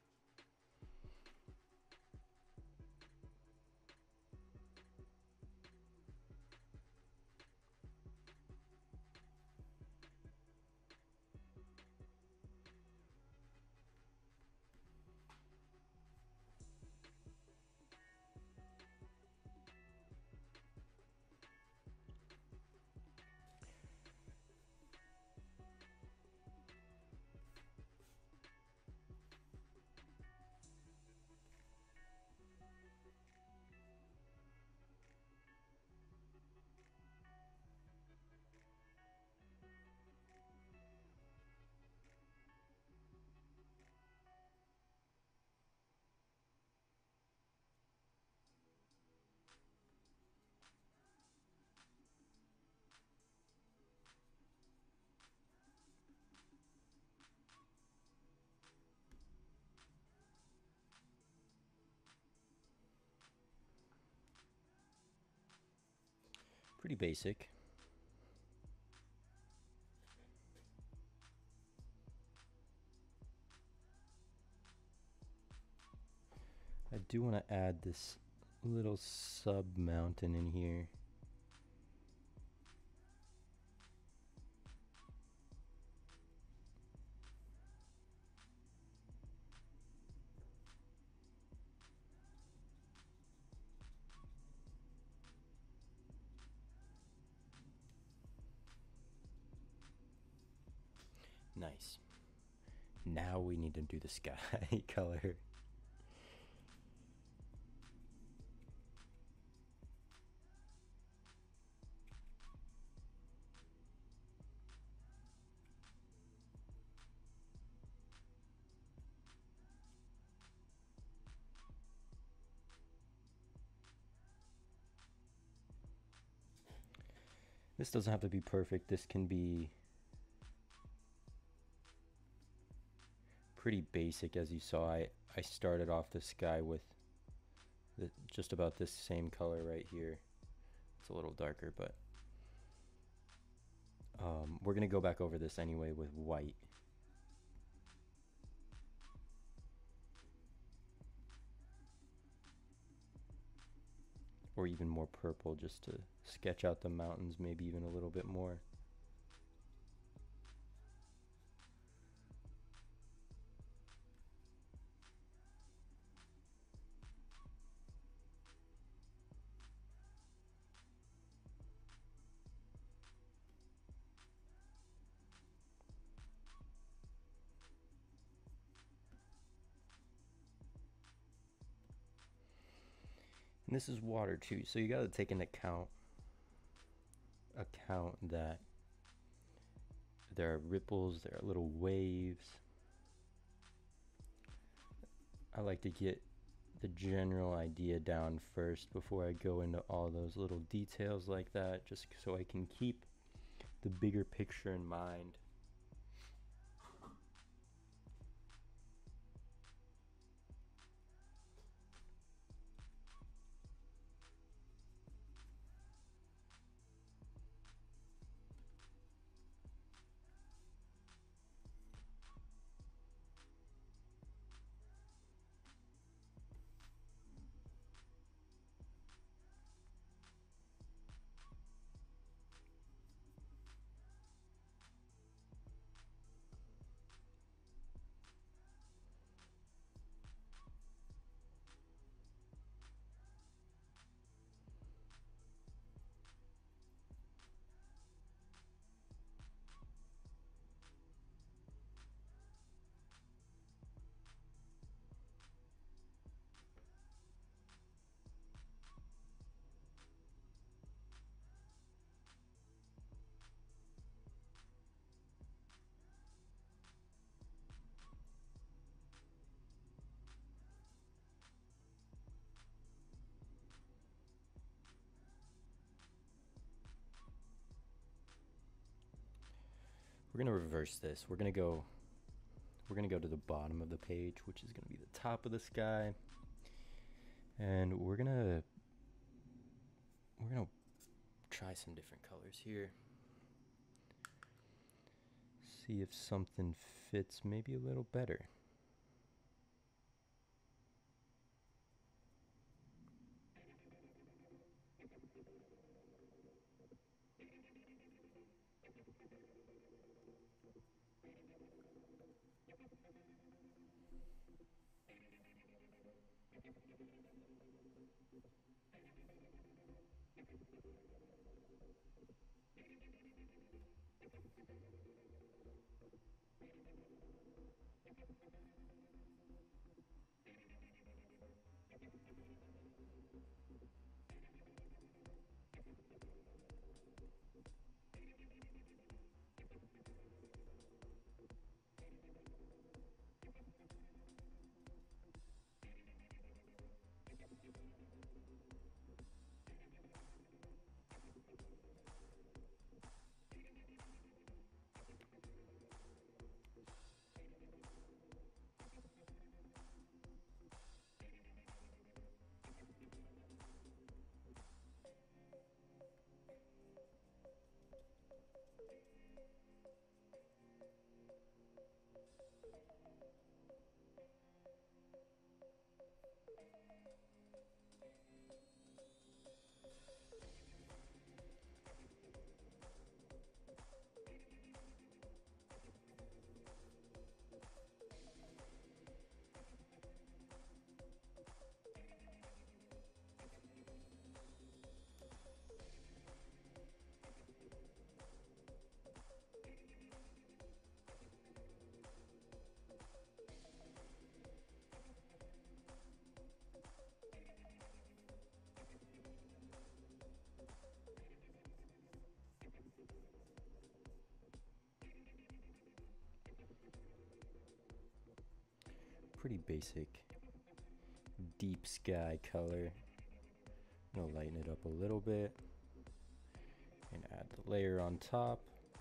Pretty basic. I do want to add this little sub mountain in here. Nice. Now we need to do the sky color. This doesn't have to be perfect. This can be pretty basic. As you saw, I, I started off the sky with the, just about this same color right here. It's a little darker, but um, we're gonna go back over this anyway with white. Or even more purple, just to sketch out the mountains maybe even a little bit more. And this is water too, so you got to take into account account that there are ripples, there are little waves. I like to get the general idea down first before I go into all those little details like that, just so I can keep the bigger picture in mind. we're gonna reverse this. We're gonna go we're gonna go to the bottom of the page, which is gonna be the top of the sky. And we're gonna we're gonna try some different colors here. See if something fits maybe a little better. Pretty basic deep sky color. I'm gonna lighten it up a little bit and add the layer on top.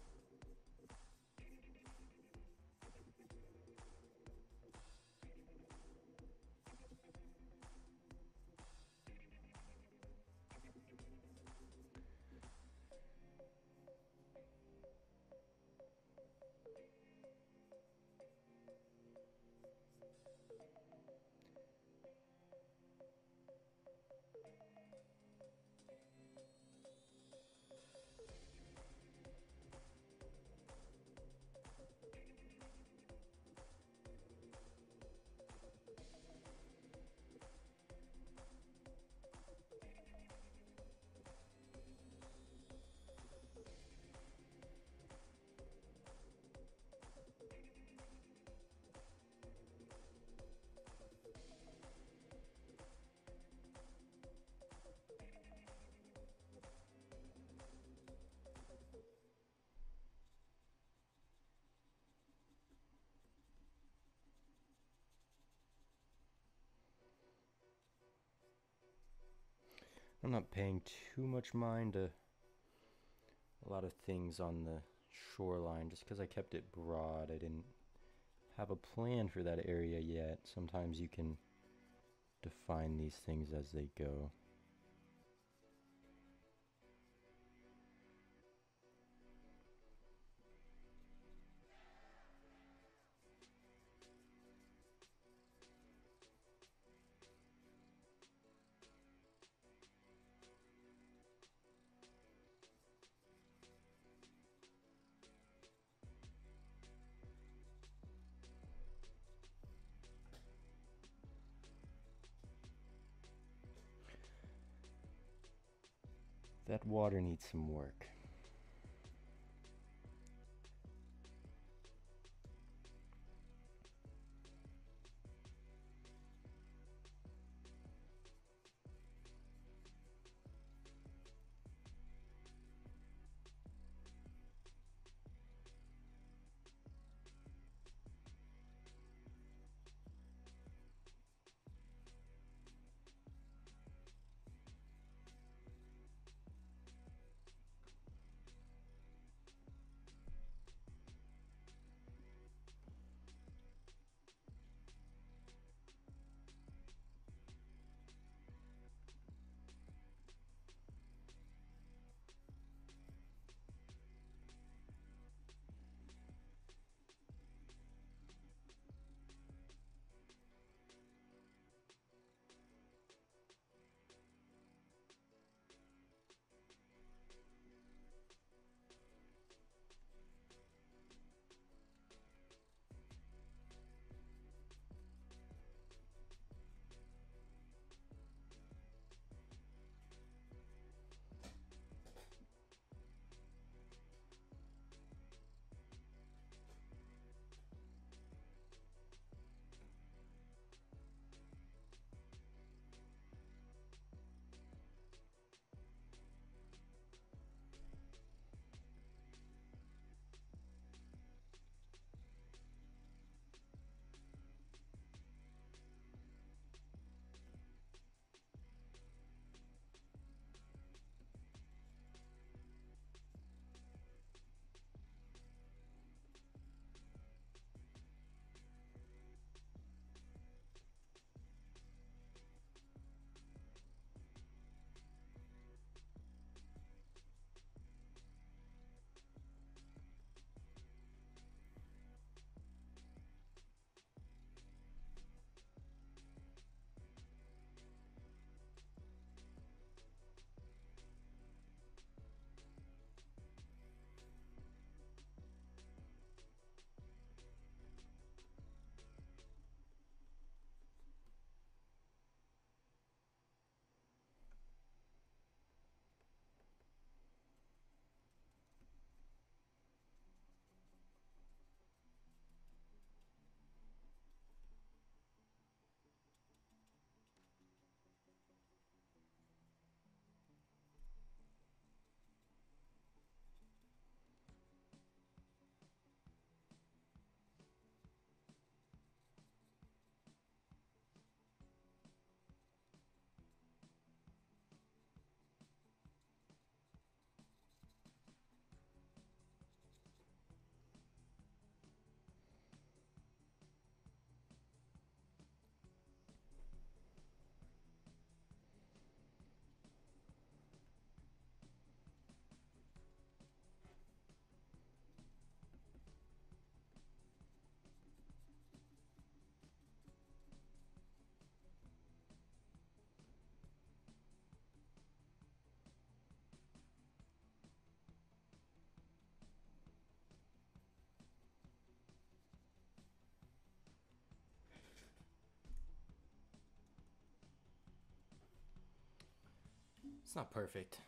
I'm not paying too much mind to a lot of things on the shoreline just because I kept it broad. I didn't have a plan for that area yet. Sometimes you can define these things as they go. That water needs some work. It's not perfect.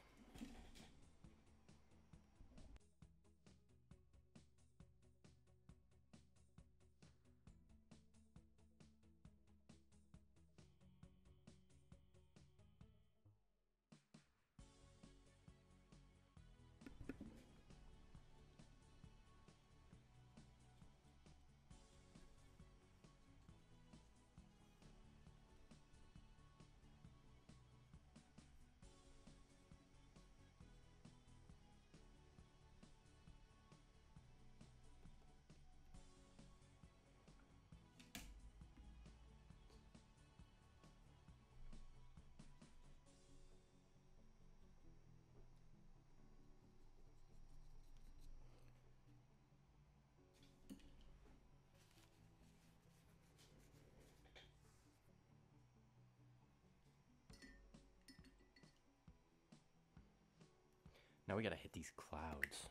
Now we gotta hit these clouds.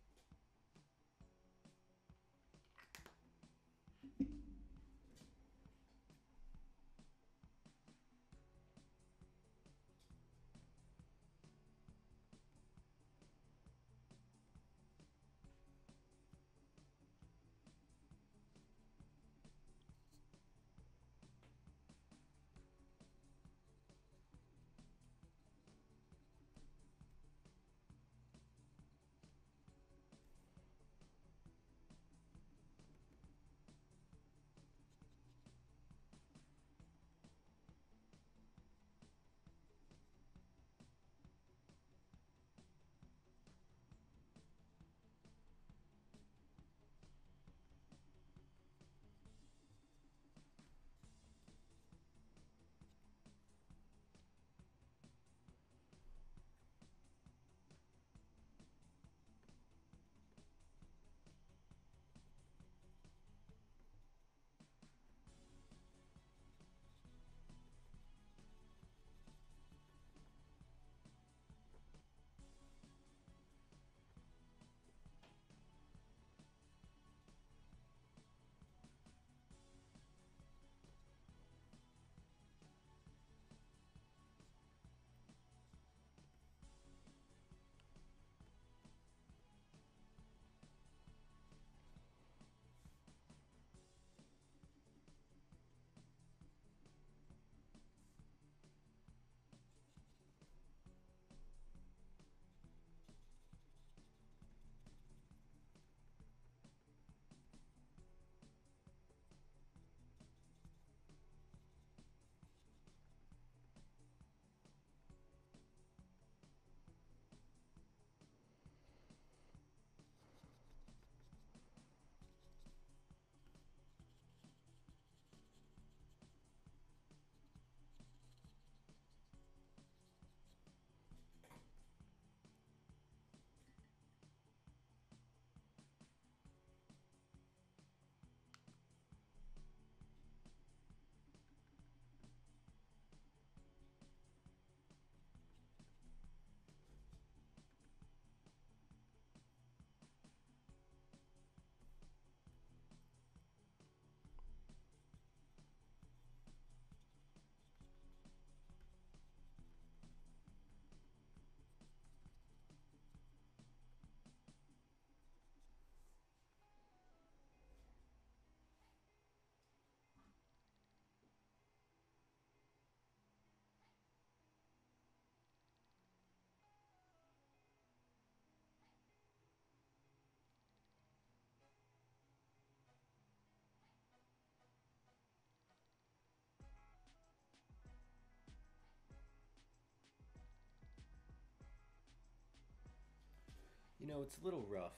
You know, it's a little rough.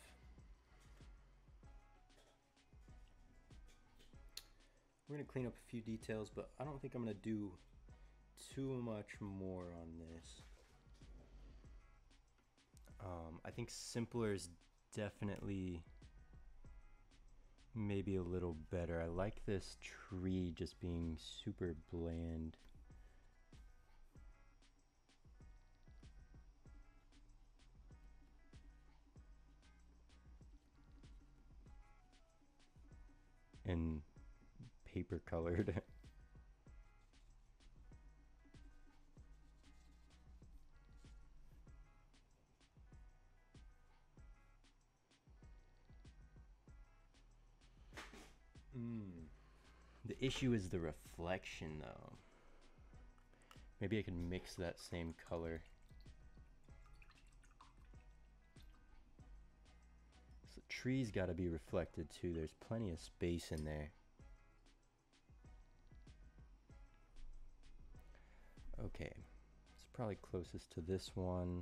We're gonna clean up a few details, but I don't think I'm gonna do too much more on this. Um, I think simpler is definitely maybe a little better. I like this tree just being super bland. And paper colored. The issue is the reflection though. Maybe I can mix that same color. So the tree's gotta be reflected too. There's plenty of space in there. Okay, it's probably closest to this one.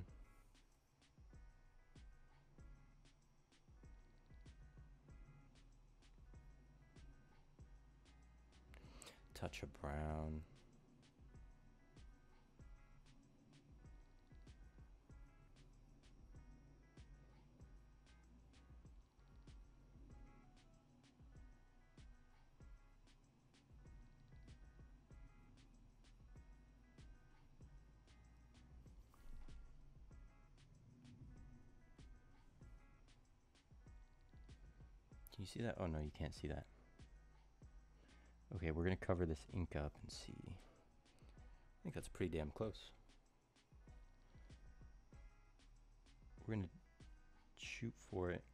Touch of brown. Can you see that? Oh no, you can't see that. Okay, we're gonna cover this ink up and see. I think that's pretty damn close. We're gonna shoot for it.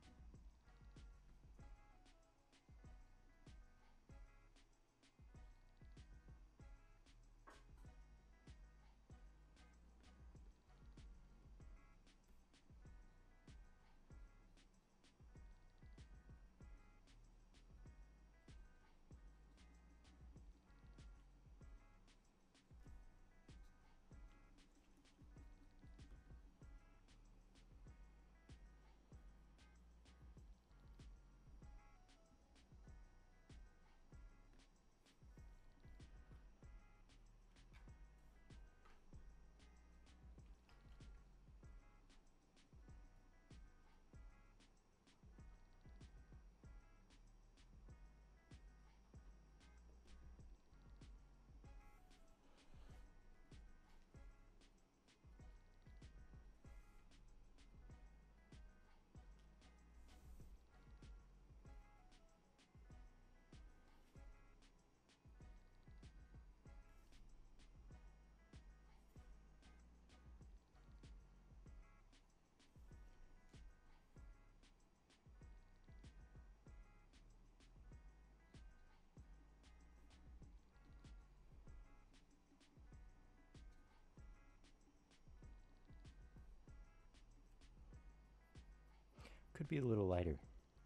Could be a little lighter.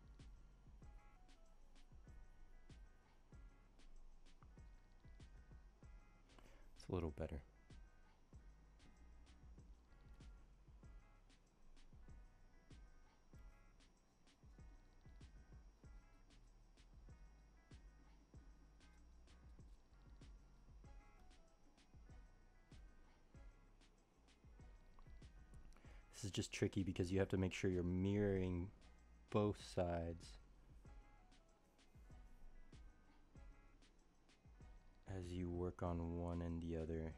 It's a little better. This is just tricky because you have to make sure you're mirroring both sides as you work on one and the other.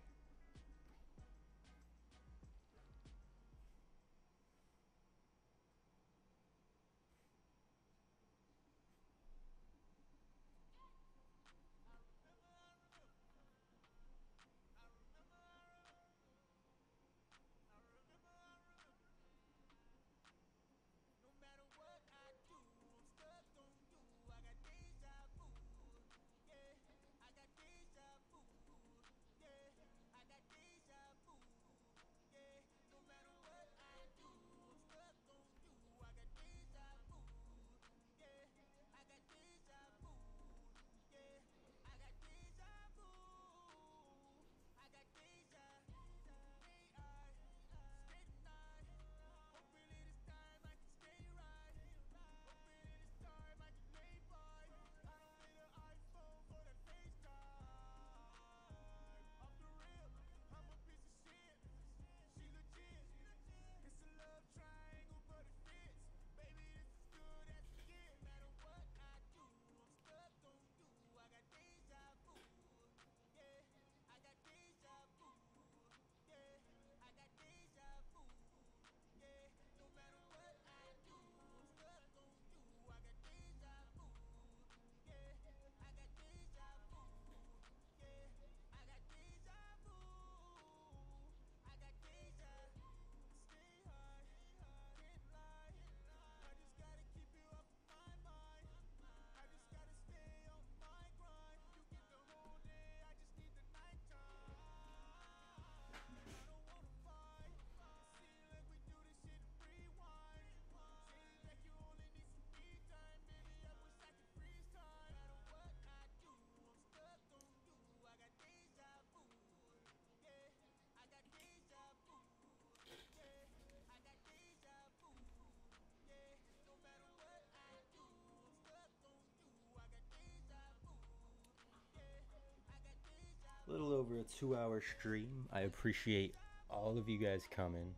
over a two-hour stream. I appreciate all of you guys coming.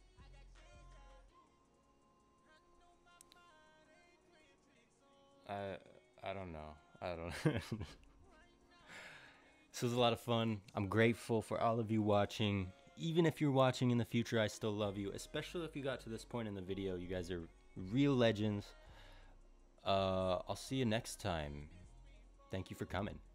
I I don't know. I don't. This was a lot of fun. I'm grateful for all of you watching. Even if you're watching in the future, I still love you. Especially if you got to this point in the video. You guys are real legends. Uh, I'll see you next time. Thank you for coming.